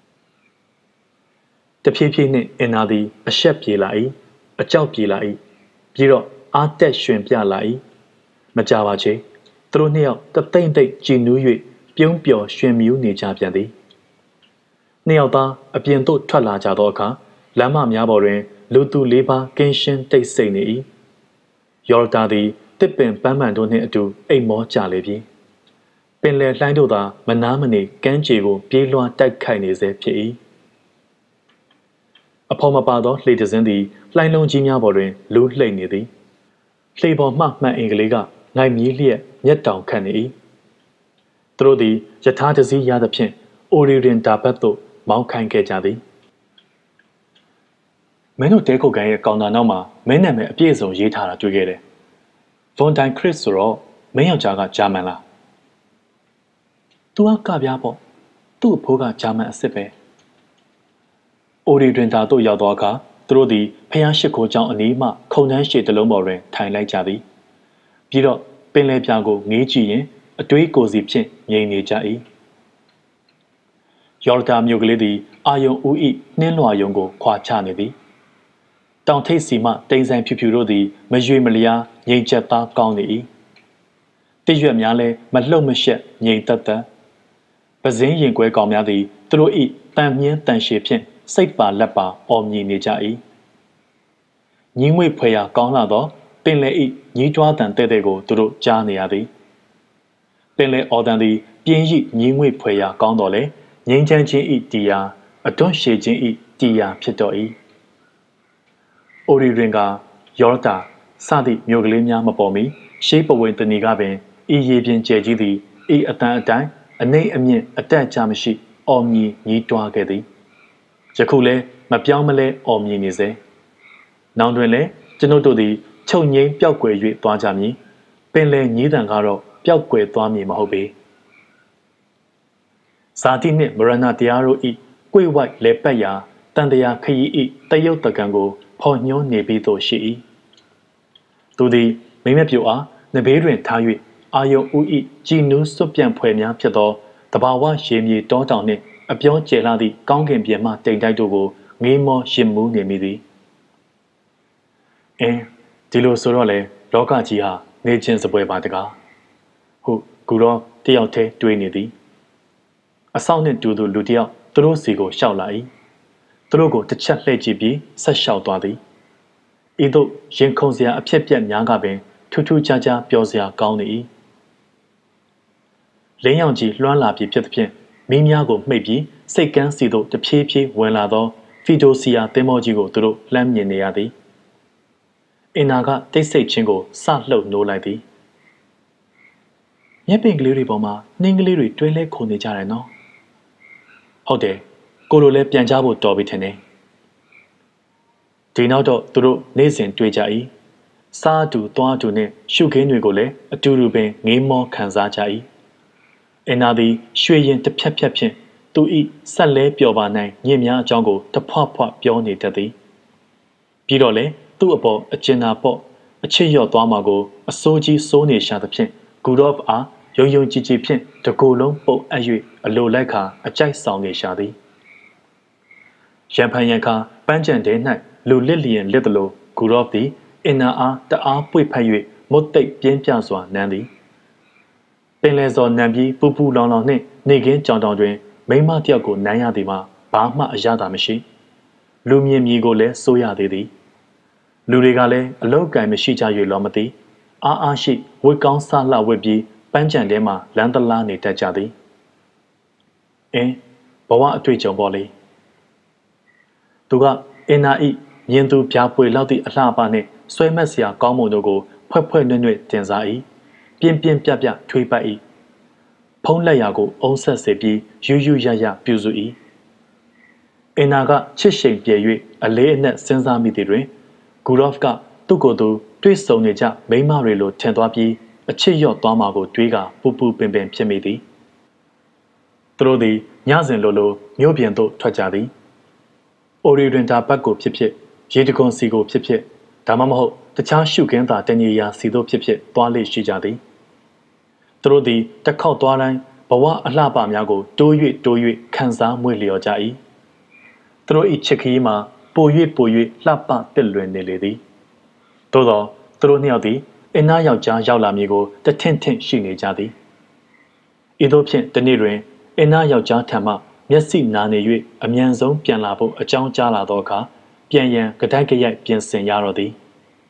တဖြည်းဖြည်းနှင့်အင်နာသည်အဆက်ပြေလာ၏အကြောက်ပြေလာ၏ပြီးတော့အားတက်ရွှင်ပြလာ၏မကြပါချေသူတို့နှစ်ယောက်တသိမ့်ကြည်နူး၍ပြုံးပျော်ရွှင်မြူးနေကြပြန်သည်နှစ်ယောက်သားအပြင်သို့ထွက်လာကြသောအခါလမ်းမများပေါ်တွင်လူသူလေးပါးကင်းရှင်းတိတ်ဆိတ်နေ၏ယော်တာသည်တစ်ပင်ပန်းမှန်တို့နှင့်အတူအိမ်မောကြလေပြီပင်လယ်လှိုင်းတို့သာမနာမနေကမ်းခြေကိုပြေးလွှားတိုက်ခိုက်နေစေဖြစ်၏အဖော်မပါသောလှေတစင်းသည်လှိုင်းလုံးကြီးများပေါ်တွင်လူးလှိမ့်နေသည်လှေပေါ်မှမှန်အင်္ဂလိပ်ကငိုက်မြည်လျက်မျက်တောင်ခတ်နေ၏သူတို့သည်ယထာတစည်းရသဖြင့်အိုရီရင်တာဘတ်သို့မောင်းခိုင်းခဲ့ကြသည်မင်းတို့တဲခုတ်ကန်ရဲ့ကောင်တာနောက်မှာမင်းနာမည်အပြည့်စုံရေးထားတာတွေ့ခဲ့တယ်။ဗွန်ဒိုင်ခရစ်ဆိုတော့မင်းယောက်ျားကဂျာမန်လား။ तू ကပြားပေါ့။သူ့အဖိုးကဂျာမန်အစ်စ်ပဲ။အိုရီရင်တာတို့ရောက်သောအခါသူတို့သည်ဖျားရှိခိုးကျောင်းအနီးမှခုံတန်းရှည်တစ်လုံးပေါ်တွင်ထိုင်လိုက်ကြသည်။ပြီးတော့ပင်လယ်ပြာကိုငေးကြည့်ရင်အတွေးကိုစီဖြင့်ငြိမ်နေကြ၏။ယော်တာမြို့ကလေးသည်အာယုံဦး၏နှင်းလွှာယုံကိုခွာချနေသည်။တောင်ထိပ်စီမှတိမ်ဆိုင်ဖြူဖြူတို့သည်မရွေမလျားငြိမ်ချက်သားကောင်းနေ၏တရွက်များလည်းမလှုပ်မရှက်ငြိမ်သက်သက်ပဇင်းရင်ကွဲကောင်များသည်သူတို့၏တန်မြင်းတန်ရှည်ဖြင့်စိတ်ပါလက်ပါအော်မြည်နေကြ၏ညီးငွေဖွယ်ရာကောင်းလာသောပင်လယ်၏ညီးတွားတန်တဲ့ကိုသူတို့ကြားနေရသည်ပင်လယ်အော်တန်သည်ပြင်းရိညီးငွေဖွယ်ရာကောင်းတော်လေငြိမ်းချမ်းခြင်း၏တရားအတွန်းရှည်ခြင်း၏တရားဖြစ်တော်၏အိုရီရင်ကယောတာစသည့်မြို့ကလေးများမပေါ်မီရှေးပဝေတဏီကပင်ဤရေပြင်ကျဲကြီးသည်ဤအတန်အတိုင်းအနှိမ့်အမြင့်အတက်ကြမရှိအော်မြည်ညီးတွားခဲ့သည်ယခုလည်းမပြောင်းမလဲအော်မြည်နေစေနောင်တွင်လည်းကျွန်ုပ်တို့သည်ချုပ်ငိမ့်ပျောက်ကွယ်၍သွားကြမည်ပင်လယ်ညီးတန်ကတော့ပျောက်ကွယ်သွားမည်မဟုတ်ပေဇာတိနှင့်မရဏတရားတို့ဤကိုယ်ဝိုက်လဲပတ်ရာတန်တရားခရီးဤတယုတ်တကံကိုဖော်ညွှန်းနေပြီးသို့ရှိ၏သူသည်မိမပြိုအားနဘေးတွင်ထား၍အာယုံဦးဤကြည်နူးစွတ်ပြန့်ဖွယ်များဖြစ်သောတဘာဝရေမြေတောတောင်နှင့်အပြောကျယ်လာသည့်ကောင်းကင်ပြင်မှတိမ်တိုက်တို့ကိုငေးမောရင်မူးနေမိသည်ဒီလိုဆိုတော့လေလောကကြီးဟာနေချင်းစပွဲပါတကားဟုတ်ကူတော့တယောက်တည်းတွေးနေသည်အဆောင်နှင့်တူသူလူတယောက်သူတို့စီကိုရှောက်လာ၏သူတို့ကိုတစ်ချက်လှည့်ကြည့်ပြီးဆက်လျှောက်သွားသည်ဤသို့ရင်ခုန်စရာအဖြစ်ပြက်များကပင်ထူးထူးခြားခြားပြောစရာကောင်းနေ၏လင်းရောင်ကြီးလွှမ်းလာပြီးဖြစ်သဖြင့်မင်းများကိုမှိတ်ပြီးစိတ်ကန်းစီသို့တဖြည်းဖြည်းဝင်လာသောဖီဒိုစီယာသင်္ဘောကြီးကိုသူတို့လှမ်းမြင်နေရသည်အင်နာကတိတ်ဆိတ်ခြင်းကိုစလှုပ်နိုးလိုက်သည်မျက်ပင်ကလေးတွေပေါ်မှာနှင်းကလေးတွေတွဲလဲခုန်နေကြတယ်နော်ဟုတ်တယ်ကိုလိုလည်းပြန်ကြဖို့တော်ပြီထင်တယ်ဒီနောက်တော့သူတို့နေ့စဉ်တွေ့ကြ၏စားတူသွားတူနဲ့ရှုခင်းတွေကိုလည်းအတူတူပင်ငေးမောခံစားကြ၏အင်နာသည်ရွှေရင်တစ်ဖြက်ဖြက်ဖြင့်သူ၏ဆက်လဲပျော်ပါနိုင်ညင်များအကြောင်းကိုတဖွားဖွားပြောနေတတ်သည်ပြီးတော့လေသူ့အပေါ်အကျဉ်းသာပေါ့အချစ်လျော့သွားမှာကိုအစိုးကြီးစိုးနေရှာသဖြင့်ဂူရော့ဖ်အားယုံယုံကြည်ကြည်ဖြင့်တကိုယ်လုံးပုတ်အပ်၍အလိုလိုက်ခါအကြိုက်ဆောင်နေရှာသည်ရန်ဖန်ရန်ခါပန်းကြံတဲ၌လူလစ်လျင်လစ်သလိုဂူရော့ဖ်သည်အင်နာအားတအားပွေဖက်၍မုတ်တိတ်ပြင်းပြစွာနမ်းသည်ပင်လယ်စော်နံပြီးပူပူလောင်လောင်နှင့်နေကင်းကြောင်တောင်တွင်မိမတယောက်ကိုနမ်းရသည်မှာဘာမှအရသာမရှိလူမြင်မြည်ကိုလည်းစိုးရသေးသည်လူတွေကလည်းအလောက်ကင်မရှိကြ၍လောမသိအားရှိဝတ်ကောင်းဆလှဝတ်ပြီးပန်းကြံထဲမှလမ်းတလားနေတတ်ကြသည်ဘဝအတွေ့အကြုံပေါ်လေသူကအင်နာဤမြင်သူပြားပွေလောက်သည့်အလှပနှင့်ဆွဲမက်စရာကောင်းမွန်တို့ကိုဖွဲ့ဖွဲ့နွဲ့နွဲ့တင်စား၏ပြင်းပြင်းပြပြထွေးပတ်၏ဖုံးလက်ရာကိုအုံဆက်စေပြီးယူယူရရပြုစု၏အင်နာကချစ်ရှိန်ပြေ၍အလေးအနက်စဉ်းစားမိသည်တွင်ဂူရော့ဖ်ကသူ့ကိုယ်သူတွေ့ဆုံနေကြမိန်းမတွေလိုထင်သွားပြီးအချစ်လျော့သွားမှာကိုတွေးကပူပူပင်ပင်ဖြစ်မိသည်သူတို့သည်ညစဉ်လိုလိုမြို့ပြင်သို့ထွက်ကြသည်အိုရီရင်တာဘက်ကိုဖြစ်ဖြစ်ရေတခွန်စီကိုဖြစ်ဖြစ်ဒါမှမဟုတ်တခြားရှုခင်းသာတညီရာစီတို့ဖြစ်ဖြစ်သွားလေရှိကြသည်သူတို့သည်တစ်ခေါက်သွားတိုင်းဘဝအလှပများကိုတိုး၍ခံစားမွေ့လျော်ကြ၏သူတို့၏ချစ်ခီးမှာပို၍လှပတစ်လွင်နေလေသည်သို့သောသူတို့နှစ်ယောက်သည်အင်နာယောက်ျားရောက်လာမည်ကိုတထင့်ထင့်ရှိနေကြသည်ဤသို့ဖြင့်တနေ့တွင်အင်နာယောက်ျားထံမှမျက်စိနာနေ၍အမြန်ဆုံးပြန်လာဖို့အကြောင်းကြားလာသောအခါပြန်ရန်ကတိုက်ကြရိုက်ပြင်ဆင်ရတော့သည်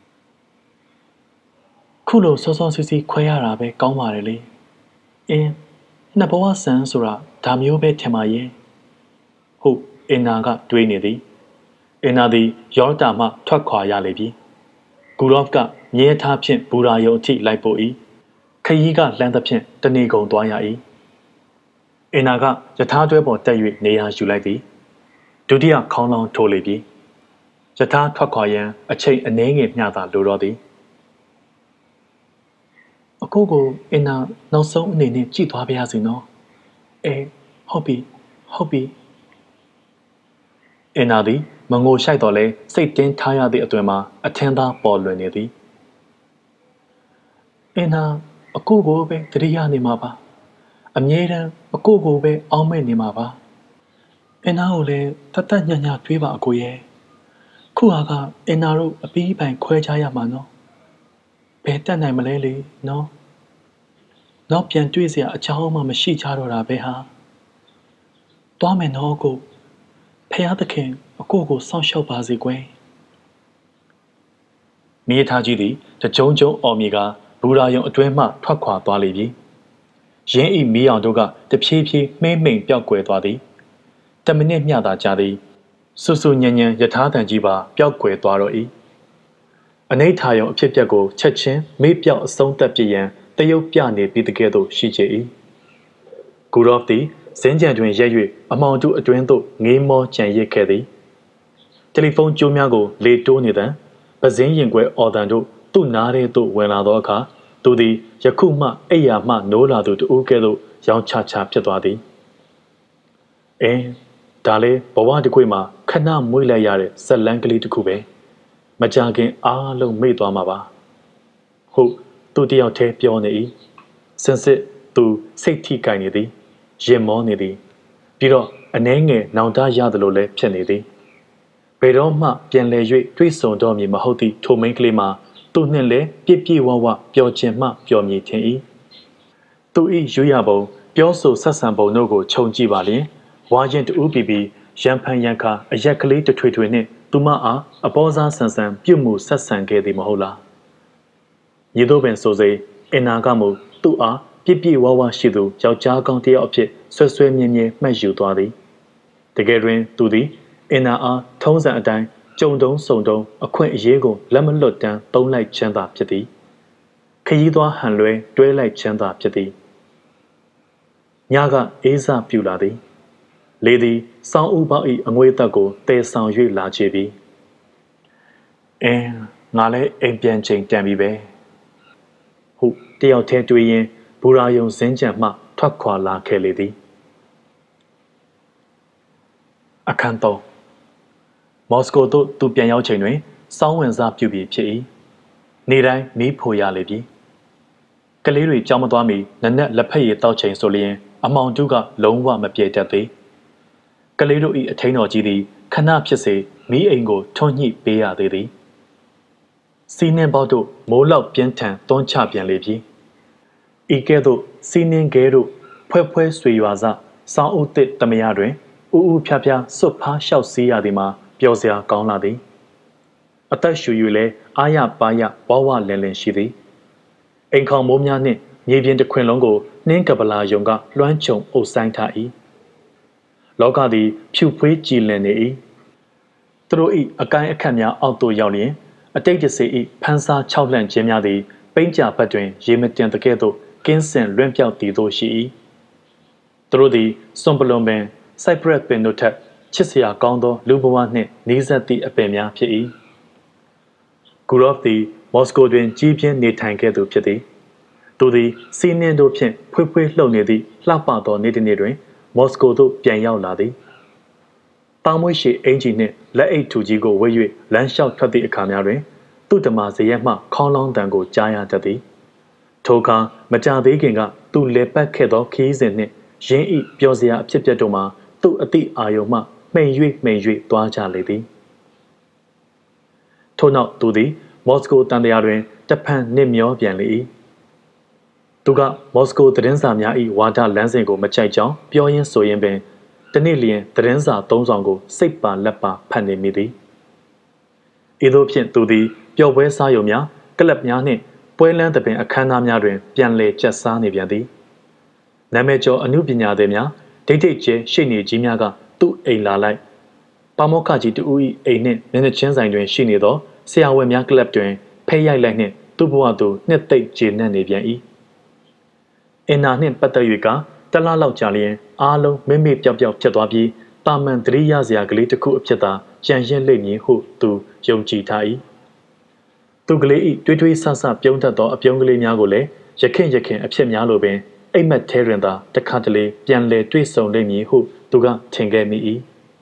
ခုလိုစောစောစီးစီးခွဲရတာပဲကောင်းပါတယ်လေနှစ်ဘဝဆန်းဆိုတာဒါမျိုးပဲထင်ပါရဲ့ဟုတ်အင်နာကတွေးနေသည်အင်နာသည်ယောတာမှထွက်ခွာရလေပြီဂူရော့ဖ်ကမြဲထားဖြင့်ဘူရာယုံအထိလိုက်ပို့၏ခရီးကလှမ်းသဖြင့်တနေကုန်သွားရ၏အင်နာကယထာတွဲပေါ်တက်၍နေရာယူလိုက်သည်ဒုတိယခေါင်းလောင်းထိုးလေပြီယထာထွက်ခွာရန်အချိန်အနည်းငယ်မျှသာလိုတော့သည်အခုကိုအင်နာနောက်ဆုံးအနေနဲ့ကြည့်သွားပါရစေနော်ဟုတ်ပြီအင်နာသည်မငိုရှိုက်တော်လဲစိတ်တင်းထားရသည့်အတွင်မှာအထင်သာပေါ်လွင်နေသည်အင်နာအခုကိုပဲတတိယနေမှာပါအမြဲတမ်းအခုကိုပဲအောင်းမဲ့နေမှာပါအင်နာကိုလည်းတတ်ညံ့တွေးပါအကိုရဲ့ခုဟာကအင်နာတို့အပီးပိုင်ခွဲခြားရမှာနော်ဘယ်တက်နိုင်မလဲလေနော်နောက်ပြန်တွေ့เสียအချောင်းမှမရှိချတော့တာပဲဟာသွားမယ်နော်ကိုဖះသခင်အကိုကိုစောင့်ရှောက်ပါစေကွယ်မိသားကြီးသည်တကြုံအော်မြေကဘူရာယုံအတွင်းမှထွက်ခွာသွားလေပြီရင်းဤမီးအောင်တို့ကတဖြည်းဖြည်းမှိမ့်ပျောက်ကွယ်သွားသည်10မိနစ်မျှသာကြာသည်ဆူဆူညံယထာတန်ကြီးပါပျောက်ကွယ်သွားတော့၏အနိဋ္ဌာယုံအဖြစ်ပြက်ကိုချက်ချင်းမေ့ပျောက်အဆုံးသတ်ပြရန်တရုပ်ပြနေပြီးတကယ်သို့ရှိကြ၏ဂူရော့ဖ်သည်ဇင်းကြံတွင်ရက်၍အမောင်တုအတွင်းသို့ငေးမောကြံရစ်ခဲ့သည်တယ်လီဖုန်းကြိုးများကိုလေတိုးနေသံပဇင်းရင်ခွဲအော်တန်တို့သူ့နားထဲသို့ဝင်လာသောအခါသူသည်ယခုမှအိယာမှနိုးလာသူတူကဲ့သို့ရောင်ချဖြစ်သွားသည်ဒါလေဘဝတစ်ခွေမှာခဏမွေးလိုက်ရတဲ့ဇက်လန်းကလေးတစ်ခုပဲမကြခင်အားလုံးမေ့သွားမှာပါဟုတ်သူတယောက်တည်းပြောနေ၏စင်စစ်သူစိတ်ထိကြိုင်နေသည်ရင်မောနေသည်ပြီးတော့အနှဲငယ်နောင်တရတယ်လို့လည်းဖြစ်နေသည်ဘယ်တော့မှပြန်လဲ၍တွေ့ဆုံတော့မည်မဟုတ်သည့်ထိုမိန်းကလေးမှာသူနှင့်လည်းပြည့်ဝပျော်ခြင်းမှပျော်မြည်ထင်၏သူ၏ရွရပုံပြောဆိုဆက်ဆံပုံတို့ကိုခြုံကြည့်ပါလျင်ဝါရင်တူပြီးရန်ဖန်ရန်ခါအရက်ကလေးတထွေထွေနှင့်သူမအားအပေါ်စားဆန်ဆန်ပြုတ်မှုဆက်ဆံခဲ့သည်မဟုတ်လားညီတို့ပင်ဆိုစေအင်နာကမူသူ့အားပြည့်ဝရှိသူယောက်ျားကောင်းတစ်ယောက်အဖြစ်ဆွဲမြဲမှတ်ယူသွားသည်တကယ်တွင်သူသည်အင်နာအားထုံးစံအတိုင်းကြုံတုံးစုံတုံးအခွင့်အရေးကိုလက်မလွတ်တမ်းသုံးလိုက်ချမ်းသာဖြစ်သည်ခရီးသွားဟန်လွဲတွဲလိုက်ချမ်းသာဖြစ်သည်ညကအေးစပြူလာသည်လေသည်စောင်းဥပေါ၏အငွေသက်ကိုတဲဆောင်၍လာချေပြီငါလည်းအိမ်ပြန်ချိန်တန်ပြီပဲဟုတယောက်တည်းတွေ့ရင်ဘူရာယုံစင်းကြံမှထွက်ခွာလာခဲ့လေသည်အခန်း3မော်စကိုသို့သူပြန်ရောက်ချိန်တွင်စောင်းဝင်စားပြုပြီဖြစ်၏နေတိုင်းမီးဖိုရလေပြီကလေးတွေကြောင်းမသွားမီနက်နက်လက်ဖက်ရည်တောက်ချိန်ဆိုလျင်အမောင်တုကလုံးဝမပြေတတ်သေးကလေးတို့၏အထင်းတော်ကြီးသည်ခဏဖြစ်စေမီးအိမ်ကိုထွန်းညှိပေးရသေးသည်စီးနှင်းပေါက်တို့မိုးလောက်ပြင်းထန်တွန်းချပြန်လေပြီဤကဲ့သို့စီးနှင်းကဲတို့ဖွဲဆွေရွာစစောင်းဥသစ်တမရတွင်ဥဖြားစွတ်ဖားလျှောက်စီးရသည်မှာပျော်စရာကောင်းလာသည်အသက်ရှူ၍လဲအားရပါရဝဝလင်လင်ရှိသည်အိမ်ခေါင်မိုးများနှင့်မြေပြင်တစ်ခွင်လုံးကိုနှင်းကပလာယုံကလွှမ်းခြုံအုပ်ဆိုင်ထား၏လောကသည်ဖြူဖွေးကြည်လင်နေ၏သူတို့၏အကိုင်းအခက်များအောက်သို့ရောက်လျင်အတိတ်တစေ၏ဖန်းစား၆လန့်ခြင်းများသည်ပိန်းကြဘက်တွင်ရေမတင်တကဲ့သို့ကင်းစင်လွင့်ပြောက်သည်သို့ရှိ၏သူတို့သည်စွန်ပလွန်ပင်စိုက်ပရက်ပင်တို့ထက်ချစ်စရာကောင်းသောလူဘဝနှင့်နီးစပ်သည့်အပင်များဖြစ်၏ဂူရော့ဖ်သည်မော်စကိုတွင်ကြီးပြင်းနေထိုင်ခဲ့သူဖြစ်သည်သူသည်စီးနှင်းတို့ဖြင့်ဖွေးလှုပ်နေသည့်လှပသောနေ့တစ်နေ့တွင်မော်စကိုသို့ပြန်ရောက်လာသည်တောင်မွေးရှိအင်ဂျီနှင့်လက်အိတ်ထူကြီးကိုဝဲ၍လမ်းလျှောက်ထွက်သည့်အခါများတွင်သူ့ဓမ္မဇရက်မှခေါင်းလောင်းတံကိုကြားရတတ်သည်ထိုအခါမကြာသေးခင်ကသူလေပတ်ခဲ့သောခီးစဉ်နှင့်ရင်းဤပျော်စရာအဖြစ်ပြတ်တို့မှာသူ့အသည့်အာယုံမှမှိန်၍သွားကြလေသည်ထို့နောက်သူသည်မော်စကိုတန်တရားတွင်တဖန်နစ်မျောပြန်လေ၏သူကမော်စကိုသတင်းစာများ၏ဝါဒလမ်းစဉ်ကိုမကြိုက်ကြောင်းပြောရင်းဆိုရင်းပင်တနေ့လျင်သတင်းစာ၃ဆောင်ကိုစိတ်ပါလက်ပါဖတ်နေမိသည်ဤသို့ဖြင့်သူသည်ပျော်ပွဲစားရုံများကလပ်များနှင့်ပွဲလန်းသပင်အခမ်းအနားများတွင်ပြန်လည်ကျက်စားနေပြန်သည်နာမည်ကျော်အမှုပညာသည်များဒိတ်ကျဲရှိနေကြီးများကသူ့အိမ်လာလိုက်ပါမောက္ခကြီးတူ၏အိမ်နှင့်မျက်နှာချင်းဆိုင်တွင်ရှိနေသောဆရာဝန်များကလပ်တွင်ဖဲရိုက်လိုက်နှင့်သူ့ဘဝသို့နှစ်သိမ့်ကျေနပ်နေပြန်၏အင်နာနှင့်ပတ်သက်၍ကတလားလောက်ကြာလျင်အားလုံးမေ့ပျောက်ဖြစ်သွားပြီးတာမန်သတိရစရာကလေးတစ်ခုအဖြစ်သာကြံရင့်လိမ့်မည်ဟုသူယုံကြည်ထား၏သူကလေး၏တွေးဆပြုံးတတ်သောအပြုံးကလေးများကိုလည်းရခင်အဖြစ်များလိုပင်အိမ်မက်ထဲတွင်သာတခါတလေပြန်လည်တွေ့ဆုံလိမ့်မည်ဟုသူကထင်ခဲ့မိ၏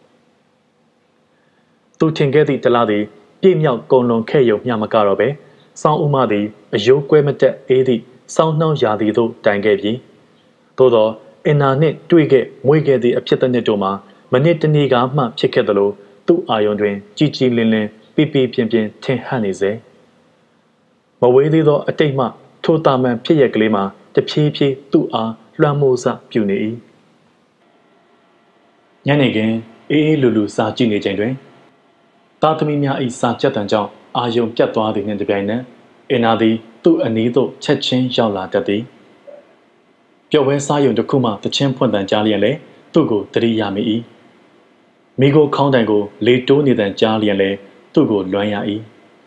သူထင်ခဲ့သည့်တလားသည်ပြည့်မြောက်ကုန်လွန်ခဲ့ရုံမျှမကတော့ပဲစောင်းဥမသည်အယိုးကွဲမတက်အေးသည့်စောင်းနှောင်းရာသီသို့တိုင်ခဲ့ပြီသို့သောအင်နာနှင့်တွေ့ခဲ့မွေးခဲ့သည့်အဖြစ်တစ်နှစ်တို့မှာမနစ်တနေ့ကမှဖြစ်ခဲ့သလိုသူ့အာယုံတွင်ကြီးလင်းပြင်းထင်ဟပ်နေစေမဝေးသေးသောအတိတ်မှထိုတာမန်ဖြစ်ရကလေးမှာတဖြည်းဖြည်းသူ့အားလွှမ်းမိုးစပြုနေ၏ညနေခင်းအေးလူစာကြည့်နေချိန်တွင်သားသမီးများ၏စာကြက်တံကြောင့်အာယုံပြတ်သွားသည်နှင့်တပြိုင်နက်အင်နာသည်သူ့အနီးသို့ချက်ချင်းရောက်လာတတ်သည်ပျော်ပွဲစားယုံတစ်ခုမှတချင်းဖွင့်တန်ကြားလျက်လဲသူ့ကိုတတိယမိ၏မိကိုခေါင်းတိုင်ကိုလေတိုးနေတန်ကြားလျက်လဲသူ့ကိုလွမ်းရ၏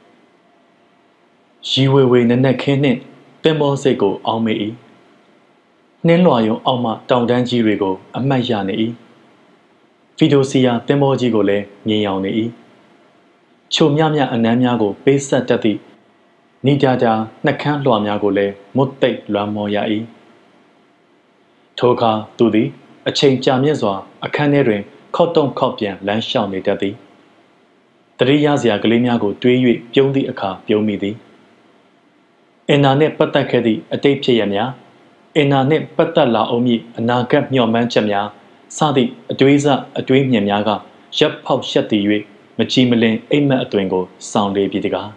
ရီဝေနက်ခင်းနှင့်ပင်မောစိတ်ကိုအောင်းမေ၏နှင်းလွှာယုံအောက်မှတောင်တန်းကြီးတွေကိုအမှတ်ရနေ၏ဖီဒိုစီယာပင်မောကြီးကိုလည်းမြင်ရောက်နေ၏ချိုမြအနမ်းများကိုပေးဆက်တတ်သည့်နီတာနှက်ခမ်းလွှာများကိုလည်းမွတ်သိပ်လွမ်းမောရ၏ထိုအခါသူသည်အချိန်ကြာမြင့်စွာအခန်းထဲတွင်ခောက်တုံခောက်ပြန်လမ်းလျှောက်နေတတ်သည်တတိယစရာကလေးများကိုတွေး၍ပြုံးသည့်အခါပြုံးမိသည်အင်နာနှင့်ပတ်သက်ခဲ့သည့်အတိတ်ဖြစ်ရများအင်နာနှင့်ပတ်သက်လာအောင်မည့်အနာဂတ်မျှော်မှန်းချက်များစသည့်အတွေးမြင်များကရပ်ဖောက်ရှက်တည်၍မချီမလင်အိမ်မက်အသွင်ကိုဆောင်လေပြီတကား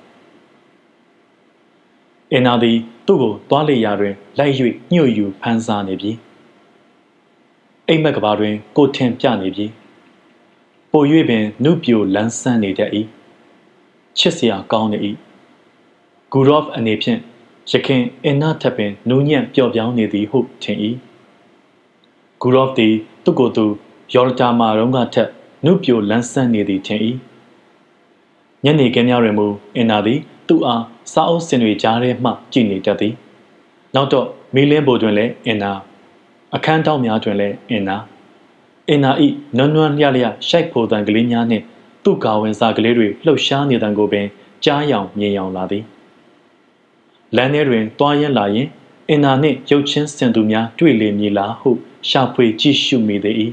အင်နာသည်သူ့ကိုသွားလေရာတွင်လိုက်၍ညှို့ယူဖန်ဆာနေပြီအိမ်မက်ကဘာတွင်ကိုထင်ပြနေပြီပို၍ပင်နုပြိုလန်းဆန်းနေတတ်၏ချစ်စရာကောင်းနေ၏ဂူရော့ဖ်အနေဖြင့်ရခင်အင်နာထပ်ပင်နူးညံ့ပျော့ပြောင်းနေသည်ဟုထင်၏ဂူရော့ဖ်သည်သူ့ကိုယ်သူယော်တာမာရုံးကထက်နုပြိုလန်းဆန်းနေသည်ထင်၏ညနေခင်းများတွင်မူအင်နာသည်သူ့အားစာအုပ်စင်တွေကြားထဲမှကြည့်နေတတ်သည်နောက်တော့မီလင်းဘိုတွင်လည်းအင်နာအခန်းတောက်များတွင်လည်းအင်နာဤနွမ်းနွမ်းလျလျရှိုက်ဖိုတန်ကလေးများနှင့်သူ့ကာဝင်စားကလေးတွေလှုပ်ရှားနေတန်ကိုပင်ကြားရောင်မြင်ရောင်လာသည်လမ်းထဲတွင်တွားရင်းလာရင်အင်နာနှင့်ရုပ်ချင်းစင်သူများတွေ့လေမည်လားဟုရှာဖွေကြည့်ရှုမိသည်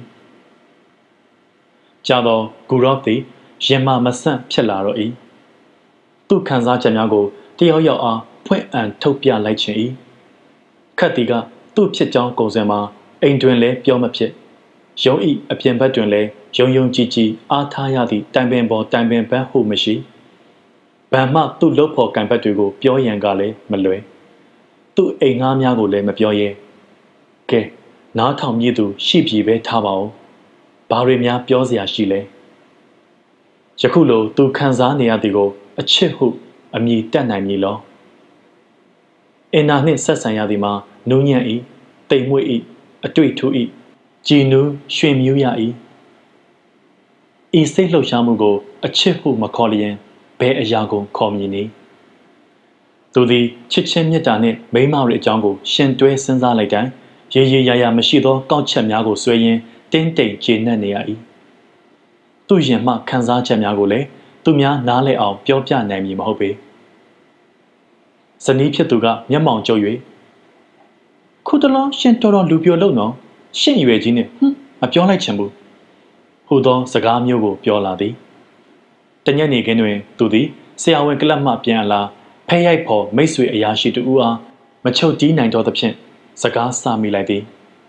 ကြာတော့ဂူရော့သည်ရင်မဆန့်ဖြစ်လာတော့၏သူ့ခံစားချက်များကိုတယောက်ယောက်အားဖွင့်အံထုတ်ပြလိုက်ခြင်း၏ခတ်တီကသူ့ဖြစ်ကြောင်းကုန်စင်မှာအိမ်တွင်လည်းပြောမဖြစ်ရုံးဤအပြင်ဘက်တွင်လည်းယုံယုံကြည်ကြည်အားထားရသည့်တိုင်ပင်ပေါ်တိုင်ပင်ဘက်ဟုမရှိဗန်မှသူ့လုပ်ဖို့ကံဘက်တွေကိုပြောရန်ကလည်းမလွယ်သူ့အိမ်ငါးများကိုလည်းမပြောရဲကဲနားထောင်မြည်သူရှိပြီပဲထားပါဦးဘာတွေများပြောစရာရှိလဲယခုလိုသူခံစားနေရသည်ကိုအချစ်ဟုအမည်တက်နိုင်မည်လောအင်နာနှင့်ဆက်ဆံရသည်မှာနူးညံ့၏တိမ်မွေ့၏အတွေ့ထူး၏ကြည်နူးရွှင်မြူးရ၏ဤစိတ်လှုပ်ရှားမှုကိုအချစ်ဟုမခေါ်လျင်ဘယ်အရာကိုခေါ်မည်နည်းသူသည်ချစ်ချင်းမြတ်တာနှင့်မိမရဲ့အကြောင်းကိုရှင်တွဲစဉ်းစားလိုက်တိုင်းရေရေရာရာမရှိသောကောက်ချက်များကိုဆွဲရင်းတင်းတိမ်ကျေနပ်နေရ၏သူ့ရင်မှခံစားချက်များကိုလည်းသူများနားလည်အောင်ပြောပြနိုင်မည်မဟုတ်ပေဇနီးဖြစ်သူကမျက်မှောင်ကျုပ်၍ခုတလောရှင်တော်တော်လူပြောလို့နော်ရှင့်ရွယ်ကြီးနဲ့မပြောလိုက်ချင်ဘူးဟူသောစကားမျိုးကိုပြောလာသည်တညနေခင်းတွင်သူသည်ဆရာဝန်ကလပ်မှပြန်လာဖဲရိုက်ဖော်မိတ်ဆွေအရာရှိတူအားမချုပ်တီးနိုင်တော့သဖြင့်စကားစမိလိုက်သည်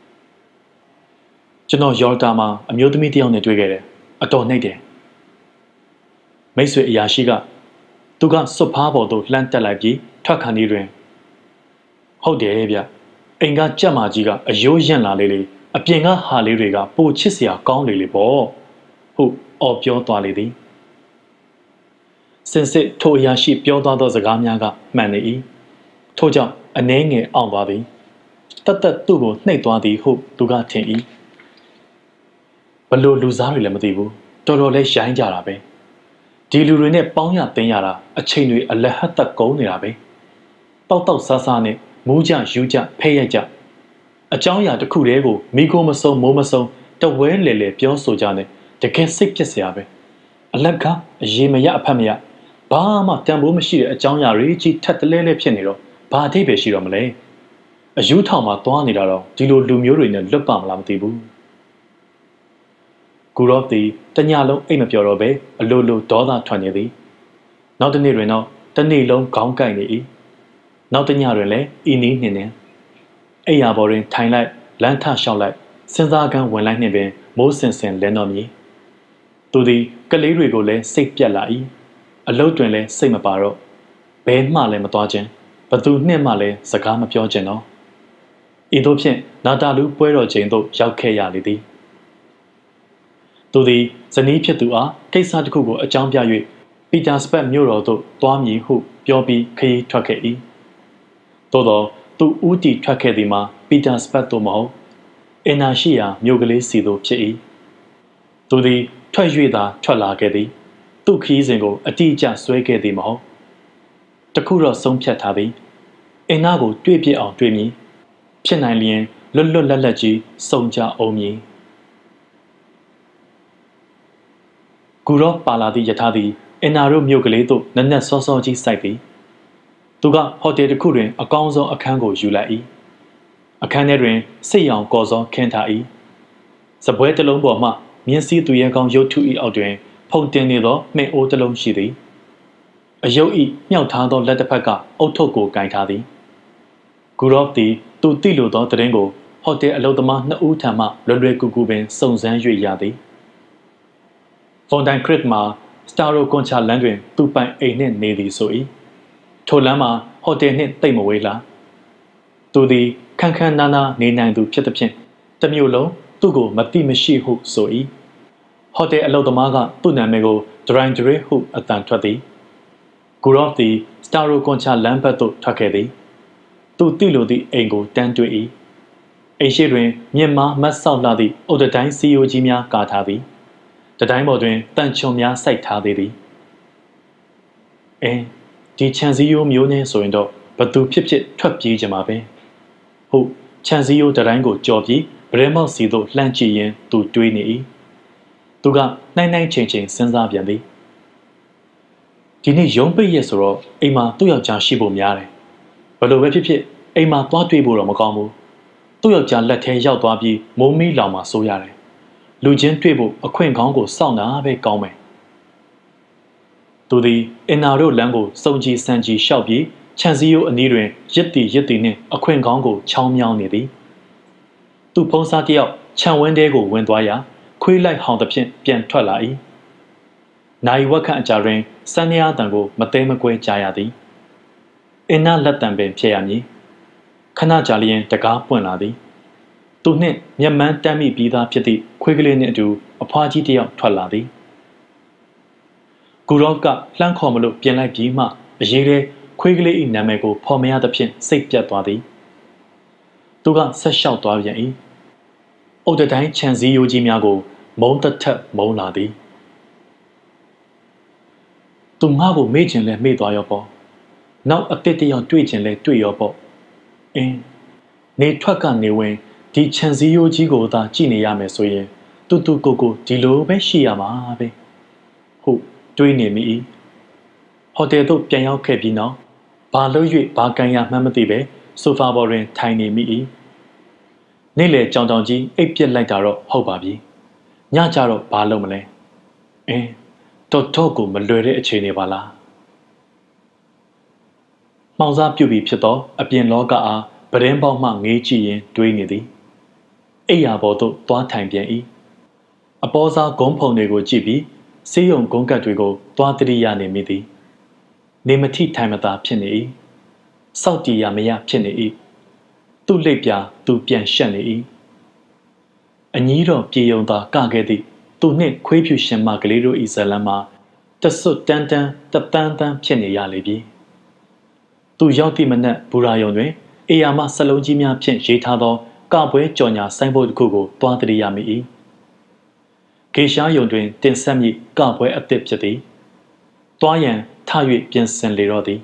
ကျွန်တော်ယော်တာမှာအမျိုးသမီးတစ်ယောက်နဲ့တွေ့ခဲ့တယ်အတော်နှိပ်တယ်မိတ်ဆွေအရာရှိကသူကစွတ်ဖားပေါ်သို့လှမ်းတက်လိုက်ပြီးထွက်ခါနေတွင်ဟုတ်တယ်ဗျအိမ်ကကြက်မာကြီးကအယိုးရင့်လာလေလေအပြင်ကဟာလေးတွေကပိုချစ်စရာကောင်းလေလေပေါ့ဟုအော်ပြောသွားလေသည်စင်စစ်ထိုအရာရှိပြောသွားသောစကားများကမှန်နေ၏ထို့ကြောင့်အနှဲငယ်အောင်သွားသည်တတ်သူ့ကိုနှိပ်သွားသည်ဟုသူကထင်၏ဘလို့လူစားတွေလည်းမသိဘူးတော်တော်လေးရိုင်းကြတာပဲဒီလူတွေနဲ့ပေါင်းရသိမ်းရတာအချိန်တွေအလဟတ်သက်ကုန်နေတာပဲတောက်ဆားဆားနဲ့မူးကြယူကြဖဲရိုက်ကြအကြောင်းအရာတစ်ခုတည်းကိုမိကိုမဆုံးမိုးမဆုံးတဝဲလေလေပြောဆိုကြတယ်တကယ်စိတ်ပြစ်စရာပဲအလကားအရေးမရအဖက်မရဘာမှတန်ဖိုးမရှိတဲ့အကြောင်းအရာတွေကြီးထက်တလဲလဲဖြစ်နေတော့ဘာအထိပ္ပယ်ရှိတော့မလဲအယူထောင်မှာသွားနေတာတော့ဒီလိုလူမျိုးတွေနဲ့လွတ်ပါမလားမသိဘူးဂူရော့သည်တညလုံးအိတ်မပြောတော့ပဲအလိုလိုဒေါသထွက်နေသည်နောက်တစ်နေ့တွင်တော့တစ်နေ့လုံးခေါင်းကိုက်နေ၏နောက်တစ်ညတွင်လည်းဤနည်းနှင့်နှင့်အိယာပေါ်တွင်ထိုင်လိုက်လမ်းထလျှောက်လိုက်စဉ်းစားကန်းဝင်လိုက်နှင့်ပင်မိုးစင်စင်လဲတော်မည်သူသည်ကလေးတွေကိုလည်းစိတ်ပြက်လာ၏အလုတ်တွင်လည်းစိတ်မပါတော့ဘဲမှလည်းမသွားခြင်းဘသူနှင့်မှလည်းစကားမပြောခြင်းတော့ဤသို့ဖြင့်နာတာလူပွဲတော်ချိန်သို့ရောက်ခဲ့ရလေသည်သူသည်ဇနီးဖြစ်သူအားကိစ္စတစ်ခုကိုအကြောင်းပြ၍ပီတာစပတ်မြို့တော်သို့သွားမည်ဟုပြောပြီးခရီးထွက်ခဲ့၏သို့သောသူဦးတီထွက်ခဲ့သည်မှာပီတာစပတ်သို့မဟုတ်အင်နာရှိရာမြို့ကလေးစီသို့ဖြစ်၏သူသည်ထွက်၍သာထွက်လာခဲ့သည်သူ့ခရီးစဉ်ကိုအတိအကျဆွဲခဲ့သည်မဟုတ်တခုတော့ဆုံးဖြတ်ထားသည်အင်နာကိုတွေ့ပြအောင်တွေ့မည်ဖြစ်နိုင်လျင်လွတ်လွတ်လပ်လပ်ကြီးစုံကြအောင်မည်ဂူရော့ပါလာသည့်ယထာသည်အင်နာတို့မြို့ကလေးသို့နက်နက်စောစောကြီးစိုက်သည်သူကဟိုတယ်တစ်ခုတွင်အကောင်းဆုံးအခန်းကိုယူလိုက်၏အခန်းထဲတွင်စိတ်ရောင်ကော်စောခင်းထား၏စပွဲတစ်လုံးပေါ်မှမြင်းစည်းသူရဲကောင်းရုပ်ထု၏အောက်တွင်ဖုန်တင်နေသောမှင်အိုးတစ်လုံးရှိသည်အယုတ်၏မြှောက်ထားသောလက်တစ်ဖက်ကအုတ်ထုပ်ကိုကင်ထားသည်ဂူရော့သည်သူသိလိုသောသတင်းကိုဟိုတယ်အလုပ်သမားနှစ်ဦးထံမှလွယ်လွယ်ကူကူပင်စုံစမ်း၍ရသည်ဖွန်တိုင်ခရစ်မှာစတာရိုကွန်ချာလမ်းတွင်သူပိုင်အိမ်နှင့်နေသည်ဆို၏ထိုလမ်းမှာဟိုတယ်နှင့်တိတ်မဝေးလားသူသည်ခန်းခန်းနားနားနေနိုင်သူဖြစ်သည်ဖြင့်တမျိုးလုံးသူ့ကိုမသိမရှိဟုဆို၏ဟိုတယ်အလုပ်သမားကသူ့နာမည်ကိုဒရိုင်ဒရစ်ဟုအတန်ထွက်သည်ဂူရော့သည်စတာရိုကွန်ချာလမ်းဘက်သို့ထွက်ခဲ့သည်သူသိလိုသည့်အိမ်ကိုတန်းတွေ့၏အိမ်ရှိတွင်မြင့်မားမတ်ဆောက်လာသည့်အုတ်တတိုင်းစီယိုကြီးများကာထားသည်တတိုင်းပေါ်တွင်တန်ချုံများစိုက်ထားသေးသည်ဒီခြံစည်းရိုးမျိုးနဲ့ဆိုရင်တော့ဘသူဖြစ်ဖြစ်ထွက်ပြေးကြမှာပဲဟုတ်ခြံစည်းရိုးတိုင်းကိုကြော်ပြီးဗရဲမောက်စီသို့လှမ်းကြည့်ရင်းသူတွေးနေ၏သူကနှိုင်းနှိုင်းချိန်ချိန်စဉ်းစားပြန်သည်ဒီနေ့ရုံးပိတ်ရက်ဆိုတော့အိမ်မှာသူ့ယောက်ျားရှိဖို့များတယ်ဘယ်လိုပဲဖြစ်ဖြစ်အိမ်မှာသွားတွေ့ဖို့တော့မကောင်းဘူးသူ့ယောက်ျားလက်ထဲရောက်သွားပြီးမိုးမီးလောင်မှဆိုးရတယ်လူချင်းတွေ့ဖို့အခွင့်ကောင်းကိုစောင့်တာပဲကောင်းမယ်သူသည်အင်နာတို့လမ်းကိုစုံကြည်စံကြည်လျှောက်ပြီးခြံစည်းရိုးအနီးတွင်ရစ်တီနှင့်အခွင့်ကောင်းကိုချောင်းမြောင်းနေသည်သူဖုံးစားတစ်ယောက်ခြံဝင်းထဲကိုဝင်သွားရာခွေးလိုက်ဟောင်သဖြင့်ပြန်ထွက်လာ၏နိုင်ဝက်ခန့်အကြာတွင်စန်းရအတန်ကိုမသေးမကွဲကြားရသည်အင်နာလက်တံပင်ဖြစ်ရမည်ခဏကြာလျင်တကားပွင့်လာသည်သူနှင့်မျက်မှန်းတမ်းမိပြီးသားဖြစ်သည့်ခွေးကလေးနှင့်အတူအဖွားကြီးတစ်ယောက်ထွက်လာသည်ဂူရော့ကလှမ်းခေါ်မလို့ပြင်လိုက်ပြီးမှအရေးထဲခွေးကလေး၏နာမည်ကိုဖော်မရသဖြင့်စိတ်ပြတ်သွားသည်သူကဆက်လျှောက်သွားပြန်၏အုတ်တိုင်းခြံစည်းရိုးကြီးများကိုမုံတက်ထက်မုံလာသည်သူငါ့ကိုမေ့ချင်လဲမေ့သွားရောပေါ့နောက်အတစ်တယောက်တွေ့ချင်လဲတွေ့ရောပေါ့အင်းနေထွက်ကနေဝင်ဒီခြံစည်းရိုးကြီးကိုသာကြည့်နေရမယ်ဆိုရင်တူကိုဒီလိုပဲရှိရမှာပဲဟုတ်တွေးနေမိ၏ဟိုတယ်သို့ပြန်ရောက်ခဲ့ပြီးနောက်ဘာလို့၍ဘာကန်ရမှန်းမသိပဲဆိုဖာပေါ်တွင်ထိုင်နေမိ၏နေ့လေကြောင်ကြီးအိပ်ပြစ်လိုက်တာတော့ဟုတ်ပါပြီညကြတော့ဘာလုပ်မလဲအင်းတော်ကိုမလွယ်တဲ့အခြေအနေပါလားမှောင်စားပြုတ်ပြီးဖြစ်သောအပြင်လောကအားပရင်းပေါက်မှငေးကြည့်ရင်တွေးနေသည်အိယာပေါ်သို့သွားထိုင်ပြန်၏အပေါ်စားဂုံးဖုံတွေကိုကြည့်ပြီးစေးရုံဂုံးကတ်တွေကိုသွားတရိယာနေမိသည်နေမထိထိုင်မသာဖြစ်နေ၏စောက်တီရမရဖြစ်နေ၏သူ့လက်ပြသူပြန်ရှက်နေ၏အညီးတော်ပြေယုံသာကခဲ့သည့်သူနှင့်ခွေးဖြူရှင်မကလေးတို့၏ဇလံမှာတဆွတ်တန်းတန်းတပန်းတန်းဖြစ်နေရလေပြီသူရောက်သည့်မနက်ဘူရာယုံတွင်အေယာမစလုံးကြီးများဖြင့်ရေးထားသောကပွဲကြော်ညာဆိုင်းဘုတ်တစ်ခုကိုတွားတရိယာမိ၏ကေရှားယုံတွင်တင်ဆက်မည့်ကပွဲအသစ်ဖြစ်သည်တွားရန်ထ၍ပြင်ဆင်လေတော့သည်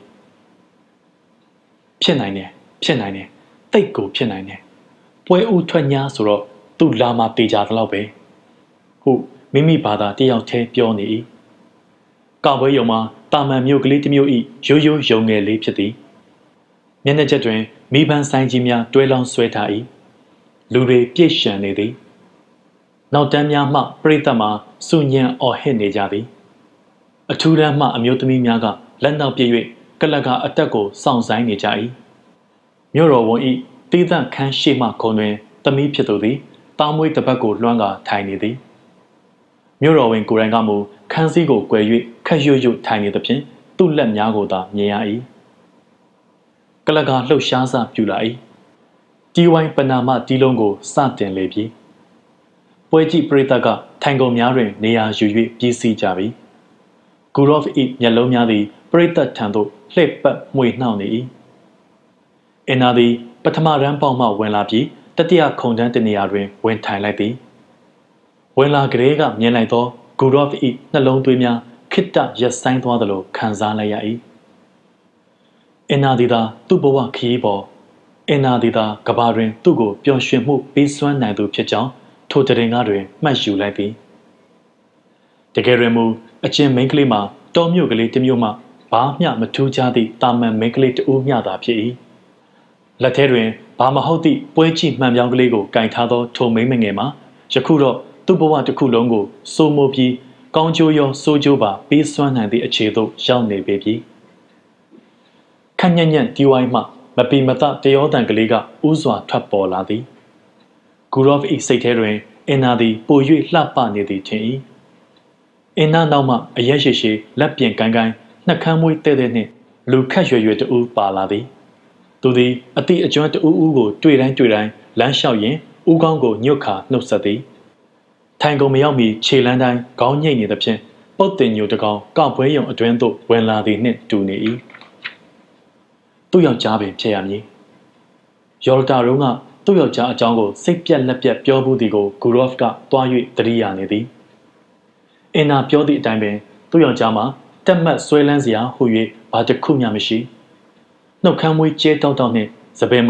ဖြစ်နိုင်တယ်တိတ်ကိုဖြစ်နိုင်တယ်ပွဲဦးထွက်ညာဆိုတော့သူ့လာမတေချာတော့ပဲဟုတ်မိမိဘာသာတယောက်တည်းပြောနေ၏ကပွဲယုံမှာတာမန်မျိုးကလေးတစ်မျိုး၏ရိုးယုံငယ်လေးဖြစ်သည်မျက်နှာချက်တွင်မိဘန်းဆိုင်ကြီးများတွဲလောင်းဆွဲထား၏လူတွေပြည့်ရှံနေသည်နောက်တန်းများမှပရိသတ်မှစုညံအော်ဟစ်နေကြသည်အထူးတန်းမှအမျိုးသမီးများကလက်နောက်ပြည့်၍ကလကအတက်ကိုစောင့်ဆိုင်နေကြ၏မြို့တော်ဝန်၏တီးသန့်ခန်းရှိမှခုံတွင်သမီးဖြစ်သူသည်တာမွေးတစ်ပတ်ကိုလွှမ်းကာထိုင်နေသည်မြို့တော်ဝင်ကိုယ်တိုင်ကမူခန်းစည်းကိုကွယ်၍ခက်ရွတ်ထိုင်နေသဖြင့်သူ့လက်များကိုသာမြင်ရ၏ကလကလှုပ်ရှားစပြူလာ၏တီဝိုင်းပနာမတီးလုံးကိုစတင်လေပြီပွဲကြည့်ပရိသတ်ကထိုင်ကုန်များတွင်နေရာယူ၍ပြည်စည်းကြပြီဂူရော့ဖ်၏မျက်လုံးများသည်ပရိသတ်ထံသို့လှည့်ပတ်မှွေနှောက်နေ၏အင်နာသည်ပထမရန်ပေါက်မှဝင်လာပြီးတတိယခုံတန်းတနေရာတွင်ဝင်ထိုင်လိုက်သည်ဝင်လာကလေးကမြင်လိုက်သောဂူရော့ဖ်၏နှလုံးသွေးများခိတ္တရက်ဆိုင်သွားသလိုခံစားလိုက်ရ၏အင်နာသည်သာသူ့ဘဝခရီးပေါ်အင်နာသည်သာကဘာတွင်သူ့ကိုပျော်ရွှင်မှုပေးစွမ်းနိုင်သူဖြစ်ကြောင်းထိုတရင်ကားတွင်မှတ်ယူလိုက်သည်တကယ်တွင်မူအချင်းမိန်းကလေးမှာတောမြို့ကလေးတစ်မျိုးမှဘာမျှမထူးခြားသည့်တာမန်မိန်းကလေးတဦးမျှသာဖြစ်၏လက်ထဲတွင်ဘာမဟုတ်သည့်ပွဲကြည့်မှန်ပြောင်းကလေးကိုကင်ထားသောထိုမိန်းမငယ်မှာယခုတော့သူ့ဘဝတစ်ခုလုံးကိုစိုးမိုးပြီးကောင်းကျိုးရောဆိုးကျိုးပါပေးစွမ်းနိုင်သည့်အခြေသို့ရောက်နေပေပြီခန့်ညံ့ညံ့တီးဝိုင်းမှမပီမတတရောတန်ကလေးကဥစွာထွက်ပေါ်လာသည်ဂူရော့ဖ်၏စိတ်ထဲတွင်အင်နာသည်ပို၍လှပနေသည်ထင်၏အင်နာနောက်မှအရက်ရှိရှိလက်ပြင်ကိုင်းနှက်ခမ်းမွေးတဲ့နှင့်လူခတ်ရွယ်တူပါလာသည်သူသည်အတိအကျွမ်းတူကိုတွေ့တိုင်းလမ်းလျှောက်ရင်ဦးကောင်းကိုညှို့ခါနှုတ်ဆက်သည်ထိုင်ကုန်မရောက်မီခြေလန်းတိုင်းခေါင်းညိတ်နေသဖြင့်ပုတ်တင်ညိုတကောင်ကပွဲရုံအတွင်းသို့ဝင်လာသည်နှင့်တူနေ၏သူ့ယောက်ျားပင်ဖြစ်ရမည်ယော်တာရုံးကသူ့ယောက်ျားအကြောင်းကိုစိတ်ပြက်လက်ပြက်ပြောဘူးသည်ကိုဂူရော့ဖ်ကတွား၍တရိယာနေသည်အင်နာပြောသည့်အတိုင်းပင်သူ့ယောက်ျားမှာတက်မှတ်ဆွဲလန်းစရာဟူ၍ဘာတစ်ခုမျှမရှိနှုတ်ခမ်းမွေးကျဲတောက်နှင့်စပင်မှာထ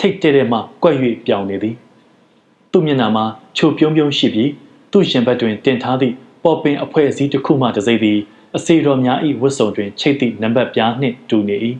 ထိတ်တဲ့မှကွက်၍ပြောင်းနေသည်သူ့မျက်နှာမှာချိုပြုံးပြုံးရှိပြီးသူ့ရှင်ဘက်တွင်တင်ထားသည့်ပေါ်ပင်အဖွဲအစည်းတစ်ခုမှတစ်စိမ့်သည်အစေတော်များ၏ဝတ်စုံတွင်ချိတ်သည့်နံပါတ်ပြားနှင့်တူနေ၏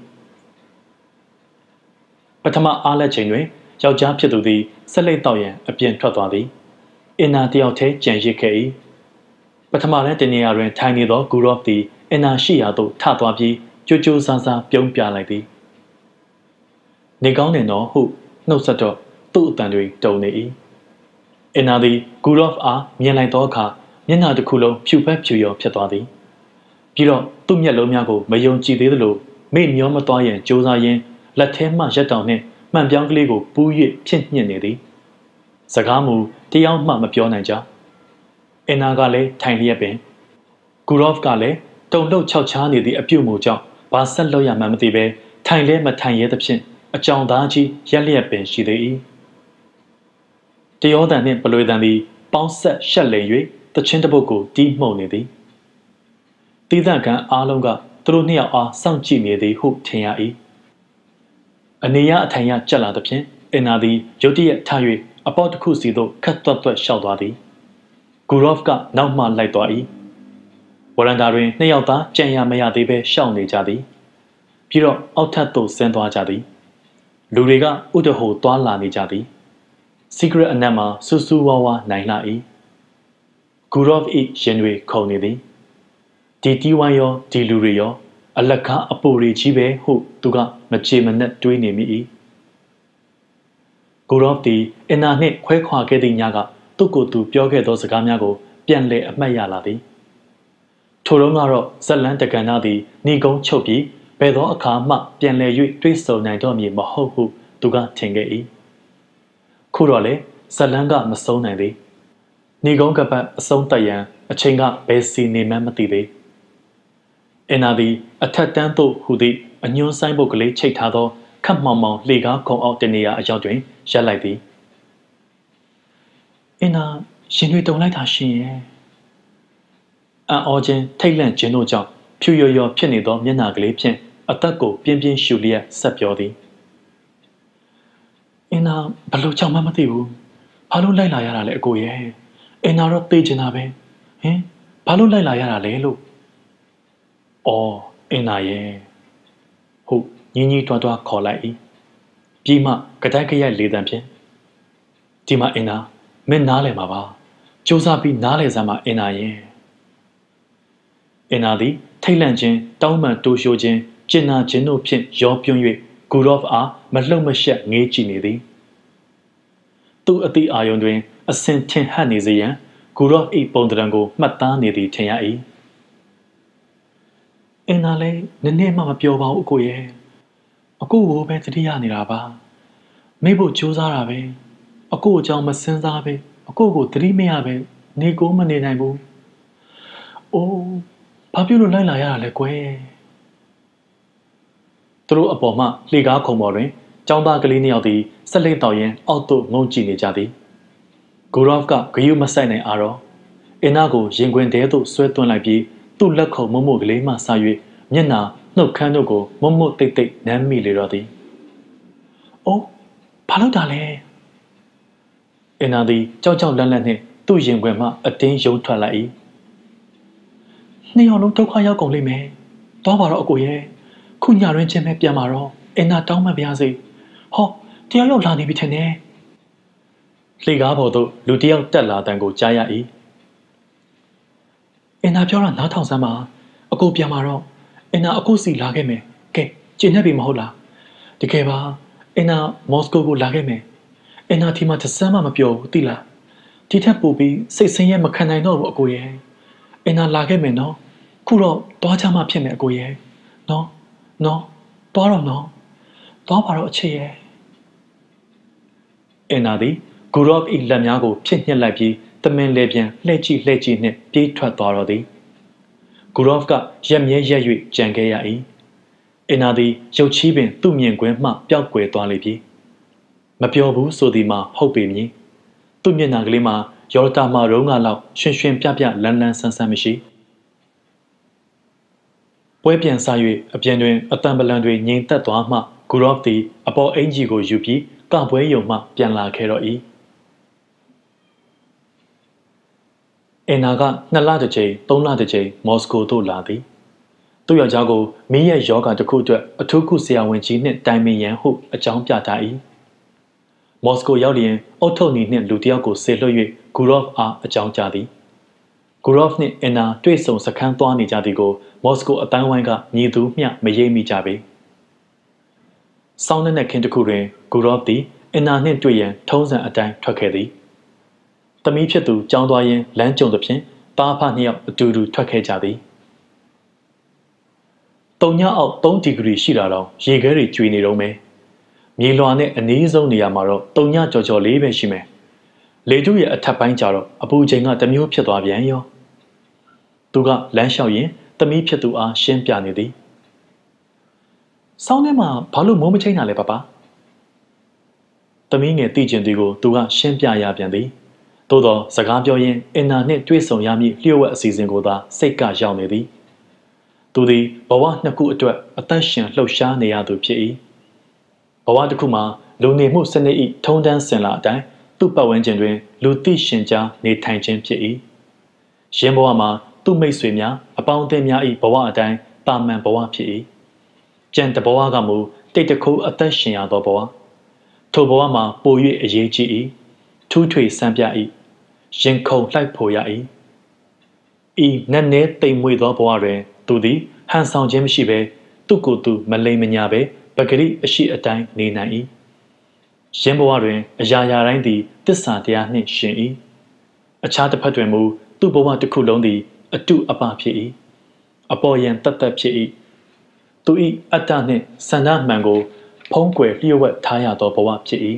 ပထမအားလက်ချိန်တွင်ယောက်ျားဖြစ်သူသည်ဆက်လက်တောက်ရန်အပြင်ထွက်သွားသည်အင်နာတယောက်တည်းကြံရစ်ခဲ့၏ပထမတန်းတင်နေရာတွင်ထိုင်နေသောဂူရော့သည်အင်နာရှိရာသို့ထသွားပြီးကြိုးကြိုးစားစားပြုံးပြလိုက်သည်နေကောင်းနေတော့ဟုနှုတ်ဆက်တော့သူ့အတန်တွေတုန်နေ၏အင်နာသည်ဂူရော့အားမြင်လိုက်သောအခါမျက်နှာတစ်ခုလုံးဖြူဖက်ဖြူရောဖြစ်သွားသည်ပြီးတော့သူ့မျက်လုံးများကိုမယုံကြည်သေးသလိုမေ့မျောမသွားရန်ကြိုးစားရင်းလက်ထဲမှရက်တောင်နှင့်မှန်ပြောင်းကလေးကိုပူး၍ဖြစ်ညှစ်နေသည်စကားမူတယောက်မှမပြောနိုင်ကြအင်နာကလည်းထိုင်လျက်ပင်ဂူရော့ကလည်းတုန်လှုပ်ခြောက်ခြားနေသည့်အပြုတ်မှုကြောင့်ဘာဆက်လုပ်ရမှန်းမသိဘဲထိုင်လဲမထိုင်ရဲသဖြင့်အကြောင်သားကြီးရက်လျက်ပင်ရှိသေး၏တယောတန်နှင့်ပလွေတန်သည်ပေါင်းဆက်ရှက်လည်၍တချင်းတစ်ပုတ်ကိုတီးမှုန်နေသည်တီးသန့်ကန်အားလုံးကသူတို့နှစ်ယောက်အားစောင့်ကြည့်နေသည်ဟုထင်ရ၏အနေရအထိုင်ရကြက်လာသဖြင့်အင်နာသည်ရုတ်တရက်ထ၍အပေါက်တစ်ခုစီသို့ခတ်သွက်သွက်လျှောက်သွားသည်ဂူရော့ကနောက်မှလိုက်သွား၏ဝရန်တာတွင်နှစ်ယောက်သားကြံရမရသေးပဲရှောင်နေကြသည်ပြီးတော့အောက်ထပ်သို့ဆင်းသွားကြသည်လူတွေကဥဒဟိုသွားလာနေကြသည် secret အနက်မှာစူးစူးဝါးဝါနိုင်လာ၏ဂူရော့၏ရင်တွေခုန်နေသည်ဒီတီးဝိုင်းရောဒီလူတွေရောအလက်ကားအပူတွေကြီးပဲဟုသူကမချေမနှက်တွေးနေမိ၏ဂူရော့သည်အင်နာနှင့်ခွဲခွာခဲ့သည့်ညကသူ့ကိုယ်သူပြောခဲ့သောစကားများကိုပြန်လည်အမှတ်ရလာသည်ထိုတုန်းကတော့ဇက်လန်းတကန်နာသည်ဏီကုန်းချုပ်ပြီးဘယ်သောအခါမှပြန်လည်၍တွေးဆုံနိုင်တော့မည်မဟုတ်ဟုသူကထင်ခဲ့၏ခုတော့လေဇက်လန်းကမဆုံးနိုင်သေးဏီကုန်းကပတ်အဆုံးတက်ရန်အချိန်ကဘယ်စီနေမှန်းမသိသေးအင်နာသည်အထက်တန်းသို့ဟူသည့်အညွှန်းဆိုင်ပုတ်ကလေးချိတ်ထားသောခတ်မောင်မောင်လှေကားခုံအောက်တနေရာအရောက်တွင်ရပ်လိုက်သည်အင်နာရှင်တွေတုံလိုက်တာရှင်ရဲ့အံ့ဩခြင်းထိတ်လန့်ခြင်းတို့ကြောင့်ဖြူရော်ရော်ဖြစ်နေသောမျက်နှာကလေးဖြင့်အသက်ကိုပြင်းပြင်းရှူလျက်ဆက်ပြောသည်အင်နာဘလို့ကြောင့်မှမသိဘူးဘာလို့လိုက်လာရတာလဲအကိုရဲ့အင်နာတော့သိချင်တာပဲဟင်ဘာလို့လိုက်လာရတာလဲလို့အော်အင်နာရဲ့ဟုတ်ညင်းကြီးတွားတွားခေါ်လိုက်၏ပြီးမှကတိုက်ခရိုက်လေးတန်းဖြင့်ဒီမှာအင်နာမင်းနားလည်မှာပါစူးစမ်းပြီးနားလည်စမ်းပါအင်နာရဲ့အင်နာသည်ထိတ်လန့်ခြင်းတောင်းပန်တိုးရှိုးခြင်းကျင်နာခြင်းတို့ဖြင့်ရောပြွန်း၍ဂူရော့အားမလှုပ်မရှက်ငေးကြည့်နေသည်သူ့အသည့်အာယုံတွင်အစင်ထင်ဟပ်နေစေရန်ဂူရော့၏ပုံတံကိုမှတ်သားနေသည်ထင်ရ၏အင်နာလည်းနည်းနည်းမှမပြောပါဘူးအကိုရဲ့အကိုကိုပဲသတိရနေတာပါမေ့ဖို့ကြိုးစားတာပဲအကိုအကြောင်းမစင်စားပဲအကိုကိုသတိမရပဲနေကိုမနေနိုင်ဘူးအိုးဘာဖြစ်လို့လိုက်လာရတာလဲကွယ်သူတို့အပေါ်မှလှေကားခုံပေါ်တွင်ကျောင်းသားကလေးနှစ်ယောက်သည်ဆက်လက်တောက်ရင်းအောက်သို့ငုံကြည့်နေကြသည်ဂူရော့ကဂယုမဆိုင်နိုင်အားတော့အင်နာကိုရင်ခွင်ထဲသို့ဆွဲသွင်းလိုက်ပြီးသူ့လက်ခုံမုံမို့ကလေးမှဆ၍မျက်နှာနှုတ်ခမ်းတို့ကိုမုံမို့တိတ်တိတ်နမ်းမိလေတော့သည်အိုးဘာလို့တာလဲအင်နာသည်ကြောက်ကြောက်လန့်လန့်နှင့်သူ့ရင်ခွင်မှအတင်းယုံထွက်လိုက်၏နှစ်ယောက်လုံးဒုက္ခရောက်ကုန်လိမ့်မယ်တော့ပါတော့အကိုရဲ့ခုညရင်းချင်းပဲပြန်มาတော့အင်နာတောင်းမှပြားစေဟောတယောက်ရောက်လာနေပြီထင်တယ်လှေကားပေါ်သို့လူတယောက်တက်လာတန်ကိုကြားရ၏အင်နာပြောတာနားထောင်စမ်းပါအကိုပြန်มาတော့အင်နာအကိုစီလာခဲ့မယ်ကဲကျင်နေပြီမဟုတ်လားတကယ်ပါအင်နာမော်စကိုကိုလာခဲ့မယ်အင်နာဒီမှာတစမ်းမှမပြောဘူးသိလားဒီထက်ပိုပြီးစိတ်ဆင်းရဲမခံနိုင်တော့ဘူးအကိုရဲ့အင်နာလာခဲ့မယ်နော်ခုတော့တွားချမှဖြစ်မယ်အကိုရဲ့နော်တွားတော့နော်တွားပါတော့အချစ်ရဲ့အင်နာသည်ဂူရော့၏လက်များကိုဖြည့်ညှက်လိုက်ပြီးတမင်လေပြန်လှဲ့ကြည့်နှင့်ပြေးထွက်သွားတော့သည်ဂူရော့ကရက်မြဲရက်၍ကြံခဲ့ရ၏အင်နာသည်ရုပ်ချီးပင်သူ့မြင်ကွင်းမှပျောက်ကွယ်သွားလေပြီမပြောဘူးဆိုသည်မှာဟုတ်ပေမည်သူ့မျက်နှာကလေးမှာယောတာမာရုံးကလောက်ရွှင်ရွှင်ပြပြလန်းလန်းဆန်းဆန်းမရှိပွဲပြန်စား၍အပြင်တွင်အတန်ပလန်တွေငြိမ်သက်သွားမှဂူရော့သည်အပေါ်အင်ဂျီကိုယူပြီးပွဲယုံမှပြန်လာခဲ့တော့၏အင်နာက2လတစ်ကြိမ်3လတစ်ကြိမ်မော်စကိုသို့လာသည်သူ့ယောက်ျားကိုမင်းရဲ့ယောဂတစ်ခုအတွက်အထူးကုဆရာဝန်ကြီးနှင့်တိုင်ပင်ရန်ဟုအကြောင်းပြထား၏မော်စကိုရောက်လျင်အုတ်ထုတ်နီနှင့်လူတစ်ယောက်ကိုဆေလွှတ်၍ဂူရော့ဖ်အားအကြောင်းကြားသည်ဂူရော့ဖ်နှင့်အင်နာတွေ့ဆုံစခန်းသွားနေကြသည်ကိုမော်စကိုအတိုင်းဝိုင်းကမြည်သူမျှမရိပ်မိကြပေ။ဆောင်းနဲ့ခင်းတစ်ခုတွင်ဂူရော့ဖ်သည်အင်နာနှင့်တွေ့ရန်ထုံးစံအတိုင်းထွက်ခဲ့သည်။သမီးဖြစ်သူကြောင်းသွားရင်းလမ်းကြုံသဖြင့်တားဖနှစ်ယောက်အတူတူထွက်ခဲ့ကြသည်။တုံညအောက်3ဒီဂရီရှိတာတော့ရေခဲတွေကျွေနေတော့မယ်။မြေလွှာနဲ့အနည်းဆုံးနေရာမှာတော့တုံညကြော်လေးပဲရှိမယ်။လေထုရဲ့အထက်ပိုင်းကျတော့အပူချိန်ကတစ်မျိုးဖြစ်သွားပြန်ရော။သူကလမ်းလျှောက်ရင်သမီးဖြစ်သူအားရှင်းပြနေသည်ဆောင်းထဲမှာဘာလို့မိုးမချိန်းတာလဲပပသမီးငယ်သိကျင်သူကိုသူကရှင်းပြရပြန်သည်သို့သောစကားပြောရင်းအင်နာနှင့်တွေ့ဆုံရမည့်လျှို့ဝှက်အစီအစဉ်ကိုသာစိတ်ကရောက်နေသည်သူသည်ဘဝနှစ်ခုအတွက်အသက်ရှင်လှုပ်ရှားနေရသူဖြစ်၏ဘဝတစ်ခုမှာလူနေမှုစနစ်၏ထုံးတမ်းစင်လာအတိုင်းသူ့ပတ်ဝန်းကျင်တွင်လူသိရှင်ကြားနေထိုင်ခြင်းဖြစ်၏ရင်းဘဝမှာသူ့မိတ်ဆွေများအပေါင်းအသင်းများ၏ဘဝအတိုင်းတာမန်ဘဝဖြစ်၏ကျန်တဘဝကမူတိတ်တခိုးအသက်ရှင်ရသောဘဝထိုဘဝမှာပို၍အရေးကြီး၏ထူးထွေစံပြ၏ရင်ခုန်လှိုက်ဖို့ရ၏ဤနက်နဲတိမ်မွေသောဘဝတွင်သူသည်ဟန်ဆောင်ခြင်းမရှိဘဲသူ့ကိုယ်သူမလိမ်မညာဘဲပဂရိအရှိအတိုင်းနေနိုင်၏ရင်းဘဝတွင်အရာရာတိုင်းသည်တစ္ဆာတရားနှင့်ရှင်၏အခြားတစ်ဖက်တွင်မူသူ့ဘဝတစ်ခုလုံးသည်အတုအပဖြစ်၏အပေါ်ယံတတ်ဖြစ်၏သူ၏အတ္တနှင့်ဆန္ဒမှန်ကိုဖုံးကွယ်လျှို့ဝှက်ထားရသောဘဝဖြစ်၏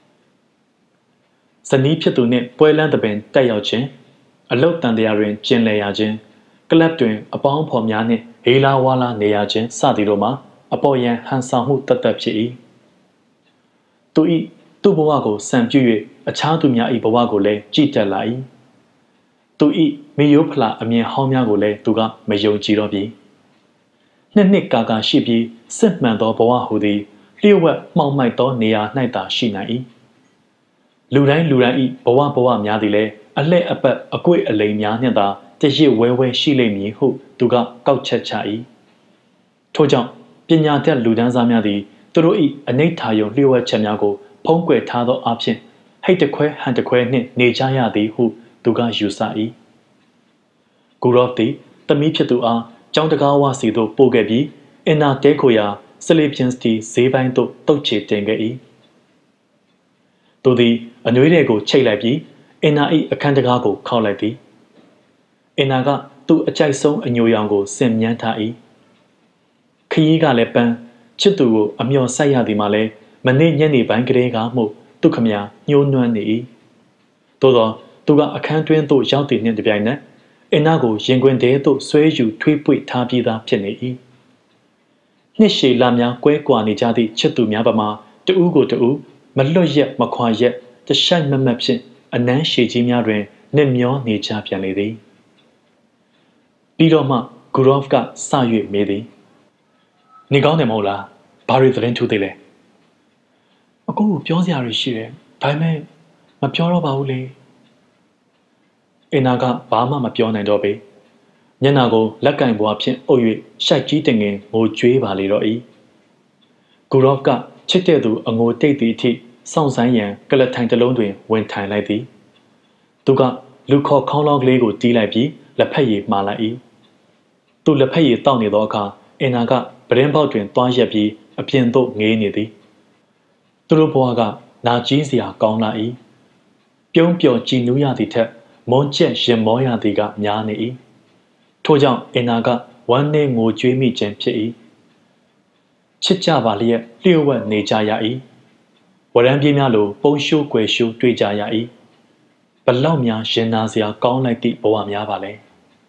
ဇနီးဖြစ်သူနှင့်ပွဲလန်းသပင်တက်ရောက်ခြင်းအလုတ်တန်တရားတွင်ကျင်လည်ရခြင်းကလပ်တွင်အပေါင်းဖော်များနှင့်ဟေးလာဝါလာနေရခြင်းစသည်တို့မှာအပေါ်ယံဟန်ဆောင်မှုတတ်ဖြစ်၏သူ့ဘဝကိုစံပြု၍အခြားသူများ၏ဘဝကိုလည်းကြည်တက်လာ၏သူ၏မိယိုးဖလာအမြင်ဟောင်းများကိုလည်းသူကမယုံကြည်တော့ပြီနှစ်ကာရှိပြီးစစ်မှန်သောဘဝဟူသည်လျှို့ဝှက်မှောင်မိုက်သောနေရာ၌သာရှိနိုင်၏လူတိုင်း၏ဘဝများသည်လည်းအလှဲ့အပတ်အကွေ့အလိမ်များနှင့်သာတရစ်ဝဲရှိလိမ့်မည်ဟုသူကကောက်ချက်ချ၏ထို့ကြောင့်ပညာတတ်လူဒန်းစားများသည်သူတို့၏အနိဋ္ဌာယုံလျှို့ဝှက်ချက်များကိုဖုံးကွယ်ထားသောအဖြစ်ဟိတ်တခွဲဟန်တခွဲနှင့်နေကြရသည်ဟုသူကယူဆ၏ဂူရော့ဖ်သည်သမီးဖြစ်သူအားကျောင်းတကားဝစီသို့ပို့ခဲ့ပြီးအင်နာတဲခိုရာဆလီပင်စတီဈေးပိုင်းသို့တုတ်ချေတင်ခဲ့၏သူသည်အနွေးတွေကိုချိတ်လိုက်ပြီးအင်နာ၏အခန်းတကားကိုခောက်လိုက်သည်အင်နာကသူ့အကြိုက်ဆုံးအညိုရောင်ကိုစင်မြန်းထား၏ခရီးကလည်းပန်းချစ်သူကိုအမျှော်ဆိုင်ရသည်မှာလည်းမနေ့ညနေပိုင်းကလေးကမှုသူခမညာညှိုးနွမ်းနေ၏သို့သောသူကအခန်းတွင်းသို့ရောက်သည်နှင့်တပြိုင်နက်အင်နာကိုရင်ခွင်ထဲသို့ဆွဲယူထွေးပွေထားပြီးသားဖြစ်နေ၏နှစ်ရှည်လများကွဲကွာနေကြသည့်ချစ်သူများပမာတဦးကိုတဦးမလွတ်ရက်မခွာရက်တရှိုက်မမတ်ဖြင့်အနမ်းရှည်ကြီးများတွင်နှင့်မျောနေကြပြန်လေသည်ပြီးတော့မှဂူရော့ဖ်ကစ၍မေးသည်နေကောင်းတယ်မဟုတ်လားဘာတွေသတင်းထူးသေးလဲအကိုကိုပြောစရာတွေရှိတယ်ဒါပေမဲ့မပြောတော့ပါဘူးလေအင်နာကဘာမှမပြောနိုင်တော့ပေမျက်နှာကိုလက်ကင်ဘွားဖြင့်အုပ်၍ရှိုက်ကြီးတင်ငင်ငိုကြွေးပါလေတော့၏ဂူရော့ဖ်ကချစ်တဲ့သူအငိုတိတ်သည့်အထိစောင့်ဆိုင်ရန်ကလထိုင်တစ်လုံးတွင်ဝင်ထိုင်လိုက်သည်သူကလူခေါ်ခေါင်းလောင်းကလေးကိုတီးလိုက်ပြီးလက်ဖက်ရည်မှားလိုက်၏သူလက်ဖက်ရည်တောက်နေသောအခါအင်နာကပရင်းပေါက်တွင်တွားရက်ပြီးအပြင်သို့ငေးနေသည်သူတို့ဘဝကနာကြီးစရာကောင်းလာ၏ပြုံးပျော်ကြည်နူးရသည့်ထက်မွန်ကျက်ရင်မောရသည်ကများနေ၏ထို့ကြောင့်အင်နာကဝမ်းနှင့်ငိုကြွေးမိခြင်းဖြစ်၏ချစ်ကြပါလျက်လျှို့ဝှက်နေကြရ၏ဝရမ်းပြေးများလိုပုံရှိုးကွယ်ရှိုးတွေ့ကြရ၏ဘလောက်များရင်နာစရာကောင်းလိုက်သည့်ဘဝများပါလဲ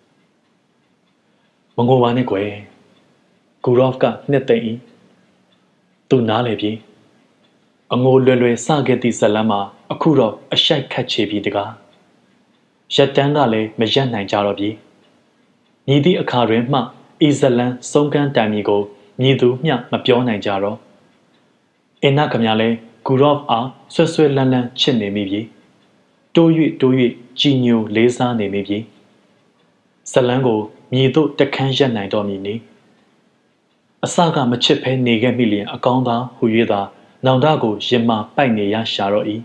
မငိုပါနဲ့ကွယ်ဂူရော့ဖ်ကနှစ်သိမ့်၏သူနားလေပြီအငိုလွယ်စခဲ့သည့်ဇလန်းမှာအခုတော့အရှိုက်ခတ်ချေပြီတကားရက်တန်းကလည်းမရက်နိုင်ကြတော့ပြီမြည်သည့်အခါတွင်မှဤဇလန်းဆုံးကန်းတိုင်မီကိုမြည်သူမျှမပြောနိုင်ကြတော့အင်နာခမလည်းဂဂူရော့အားဆွဲဆွဲလန်းလန်းချစ်နေမိပြီတိုး၍ကြည်ညိုလေးစားနေမိပြီဇလန်းကိုမြေတို့တခန်းရက်နိုင်တော်မူနေအစကမချစ်ဖဲနေခဲ့မိလျင်အကောင်းသာဟူ၍သာနောင်တကိုရင်မာပိုက်နေရရှာတော့၏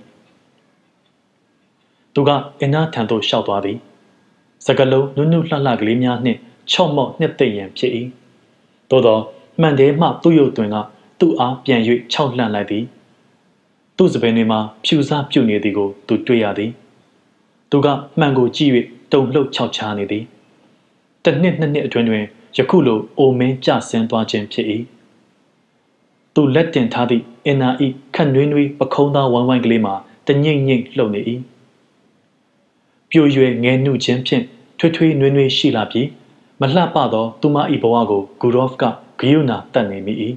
သူကအင်နာထံသို့လျှောက်သွားသည်စကလုံးနုနုလှလှကလေးများနှင့်ချော့မော့နှစ်သိမ့်ရန်ဖြစ်၏သို့သောမှန်တယ်မှသူ့ရုပ်တွင်ကသူ့အားပြန်၍ခြောက်လှန့်လိုက်သည်သူ့စပင်တွေမှာဖြူစားပြုတ်နေသည်ကိုသူတွေ့ရသည်သူကမှန်ကိုကြည့်၍တုန်လှုပ်ခြောက်ခြားနေသည်တစ်နှစ်နှစ်နှစ်အတွင်းတွင်ယခုလိုအိုမင်းကျဆင်းသွားခြင်းဖြစ်၏သူလက်တင်ထားသည့်အင်နာဤခန့်နွေးနွေးပခုံးသားဝိုင်းဝိုင်းကလေးမှာတညိမ့်ညိမ့်လှုပ်နေ၏ပြိုရွယ်ငယ်နှုခြင်းဖြင့်ထွေးထွေးနွေးနွေးရှိလာပြီးမလှပသောသူမ၏ဘဝကိုဂူရော့ဖ်ကဂယုဏတတ်နေမိ၏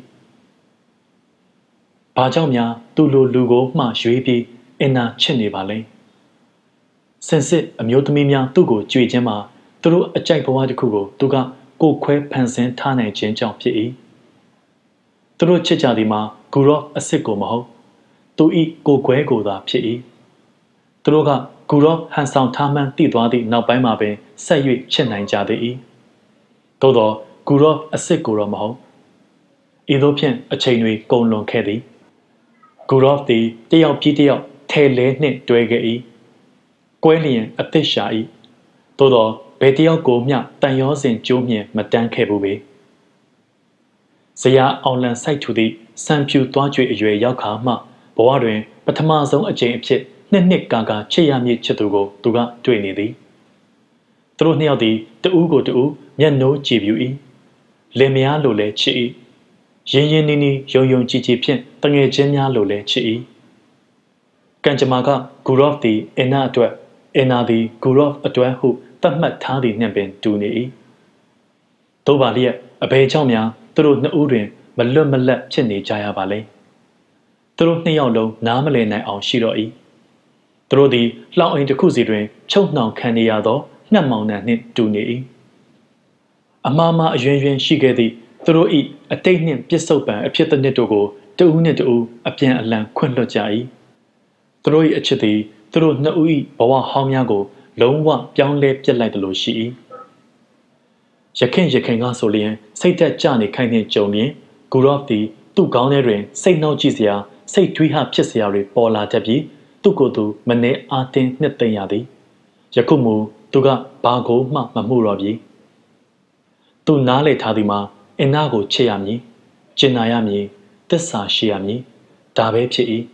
ဘာကြောင့်များသူ့လိုလူကိုမှရွေးပြီးအင်နာချစ်နေပါလဲစင်စစ်အမျိုးသမီးများသူ့ကိုကြွေခြင်းမှာသူတို့အကြိုက်ဘဝတစ်ခုကိုသူကကိုခွဲဖန်ဆင်းထားနိုင်ခြင်းကြောင့်ဖြစ်၏သူတို့ချစ်ကြသည်မှာဂူရော့အစ်စ်ကိုမဟုတ်သူ၏ကိုခွဲကိုသာဖြစ်၏သူတို့ကဂူရော့ဟန်ဆောင်ထားမှန်းသိသွားသည့်နောက်ပိုင်းမှာပင်ဆက်၍ချစ်နိုင်ကြသည်၏သို့သောဂူရော့အစ်စ်ကိုတော့မဟုတ်ဤသို့ဖြင့်အချိန်တွေကုန်လွန်ခဲ့သည်ဂူရော့သည်တယောက်ပြီးတယောက်ထဲလဲနှင့်တွဲခဲ့၏ကွဲလျင်အသက်ရှာ၏သို့သောဘယ်တယောက်ကိုမျှတန်ရောစဉ်ကျိုးမြင်မတန်းခဲ့ဘူးပေဇရာအောင်လံစိုက်ထူသည့်စံဖြူသွားကြွေအရွယ်ရောက်ခါမှဘဝတွင်ပထမဆုံးအကြိမ်အဖြစ်နှစ်ကာချစ်ရမည်ချစ်သူကိုသူကတွေ့နေသည်သူတို့နှစ်ယောက်သည်တဦးကိုတဦးမျက်နှိုးကြည့်ပြူ၏လင်မယားလိုလဲချစ်၏ရင်းရင်းနှီးနှီးယုံယုံကြည်ကြည်ဖြင့်တငယ်ချင်းများလိုလဲချစ်၏ကံကြမ္မာကဂူရော့သည်အင်နာအတွက်အင်နာသည်ဂူရော့အတွက်ဟုသတ်မှတ်ထားသည်နှင့်ပင်တူနေ၏သို့ပါလျက်အဘယ်ကြောင့်များသူတို့နှစ်ဦးတွင်မလွတ်မလပ်ဖြစ်နေကြရပါလဲသူတို့နှစ်ယောက်လုံးနားမလည်နိုင်အောင်ရှိတော့၏သူတို့သည်လှောင်အိမ်တစ်ခုစီတွင်ချုပ်နှောင်ခံနေရသောနှက်မောင်နှံနှင့်တူနေ၏အမှားမှားအယွင်းယွင်းရှိခဲ့သည့်သူတို့၏အတိတ်နှင့်ပြစ္ဆုတ်ပံအဖြစ်တစ်နှစ်တို့ကိုတဦးနှင့်တဦးအပြန်အလှန်ခွင့်လွှတ်ကြ၏သူတို့၏အချစ်သည်သူတို့နှစ်ဦး၏ဘဝဟောင်းများကိုလုံးဝပြောင်းလဲပြစ်လိုက်သလိုရှိ၏ရခင်ကဆိုလျင်စိတ်သက်ကြနေခိုင်းနှင့်ကြုံလျင်ဂူရော့သည်သူ့ခေါင်းထဲတွင်စိတ်နှောက်ကြည့်စရာစိတ်ထွေးဟဖြစ်စရာတွေပေါ်လာတတ်ပြီးသူ့ကိုယ်သူမနှဲအားတင်းနှစ်သိမ့်ရသည်ယခုမူသူကဘာကိုမှမမှုတော့ပြီသူနားလေထားသည်မှာအင်နာကိုချစ်ရမည်ကျင်နာရမည်သစ္စာရှိရမည်ဒါပဲဖြစ်၏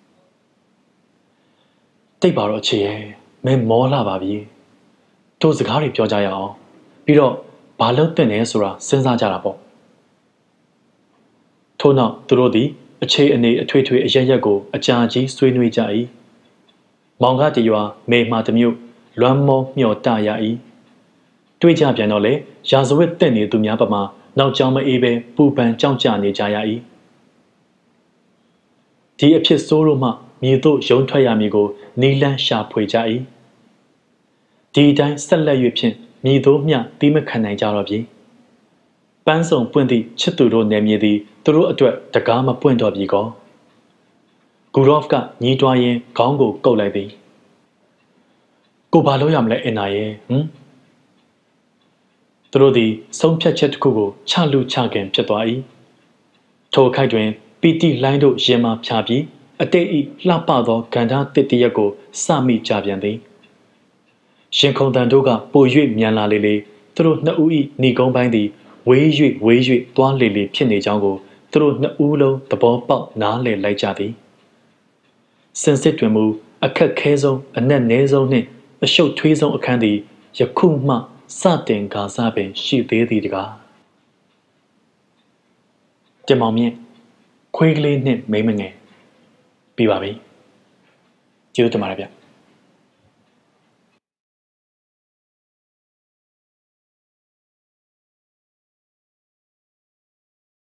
တိတ်ပါတော့ချစ်ရဲ့မင်းမောလာပါပြီတို့စကားတွေပြောကြရအောင်ပြီးတော့ဘာလို့တင်နေဆိုတာစဉ်းစားကြတာပေါ့ထို့နောက်သူတို့သည်အခြေအနေအထွေထွေအရရက်ကိုအကြာကြီးဆွေးနွေးကြ၏မောင်ကတရွာမေမှတမျိုးလွမ်းမောမျှော်တရ၏တွေ့ကြပြန်တော့လေရာဇဝတ်တင့်နေသူများပမာနောက်ကြောင်မအေးပဲပူပန်ကြောက်ကြနေကြရ၏ဒီအဖြစ်ဆိုးတို့မှမြေတို့ရုံထွက်ရမည်ကိုနီလန်းရှာဖွေကြ၏ဒီတိုင်းဆက်လက်၍ဖြင့်မြေတို့မျှတီးမခံနိုင်ကြတော့ပြီပန်းစုံပွင့်သည့်ချစ်သူတို့နယ်မြေသည်သူတို့အတွက်တကားမပွင့်တော့ပြီကောဂူရော့ဖ်ကညီးတွားရင်းခေါင်းကိုကုပ်လိုက်သည်ကိုဘာလို့ရမလဲအင်နာရဲ့သူတို့သည်ဆုံးဖြတ်ချက်တစ်ခုကိုချလူချခင်ဖြစ်သွား၏ထိုခိုက်တွင်ပီတိလိုင်းတို့ရင်မာဖြာပြီးအတိတ်ဤလှပသောဂန္ဓာတစ်တရက်ကိုစမိကြပြန်သည်ရှင်ခုံတန်တို့ကပို၍မြန်လာလေလေသူတို့နှစ်ဦး၏ဏီကုန်းပိုင်းသည်ဝေး၍သွားလေလေဖြစ်နေကြောင်းကိုသူတို့နှစ်ဦးလုံးသဘောပေါက်နားလည်လိုက်ကြသည်စင်စစ်တွင်မူအခက်ခဲဆုံးအနက်နဲဆုံးနှင့်အရှုပ်ထွေးဆုံးအခန်းသည်ယခုမှစတင်ကာစပင်ရှိသေးသည်တကားတင်မောင်မြင့်ခွေးကလေးနှင့်မိန်းမငယ်ပြီးပါပြီကျေးဇူးတင်ပါတယ်ဗျ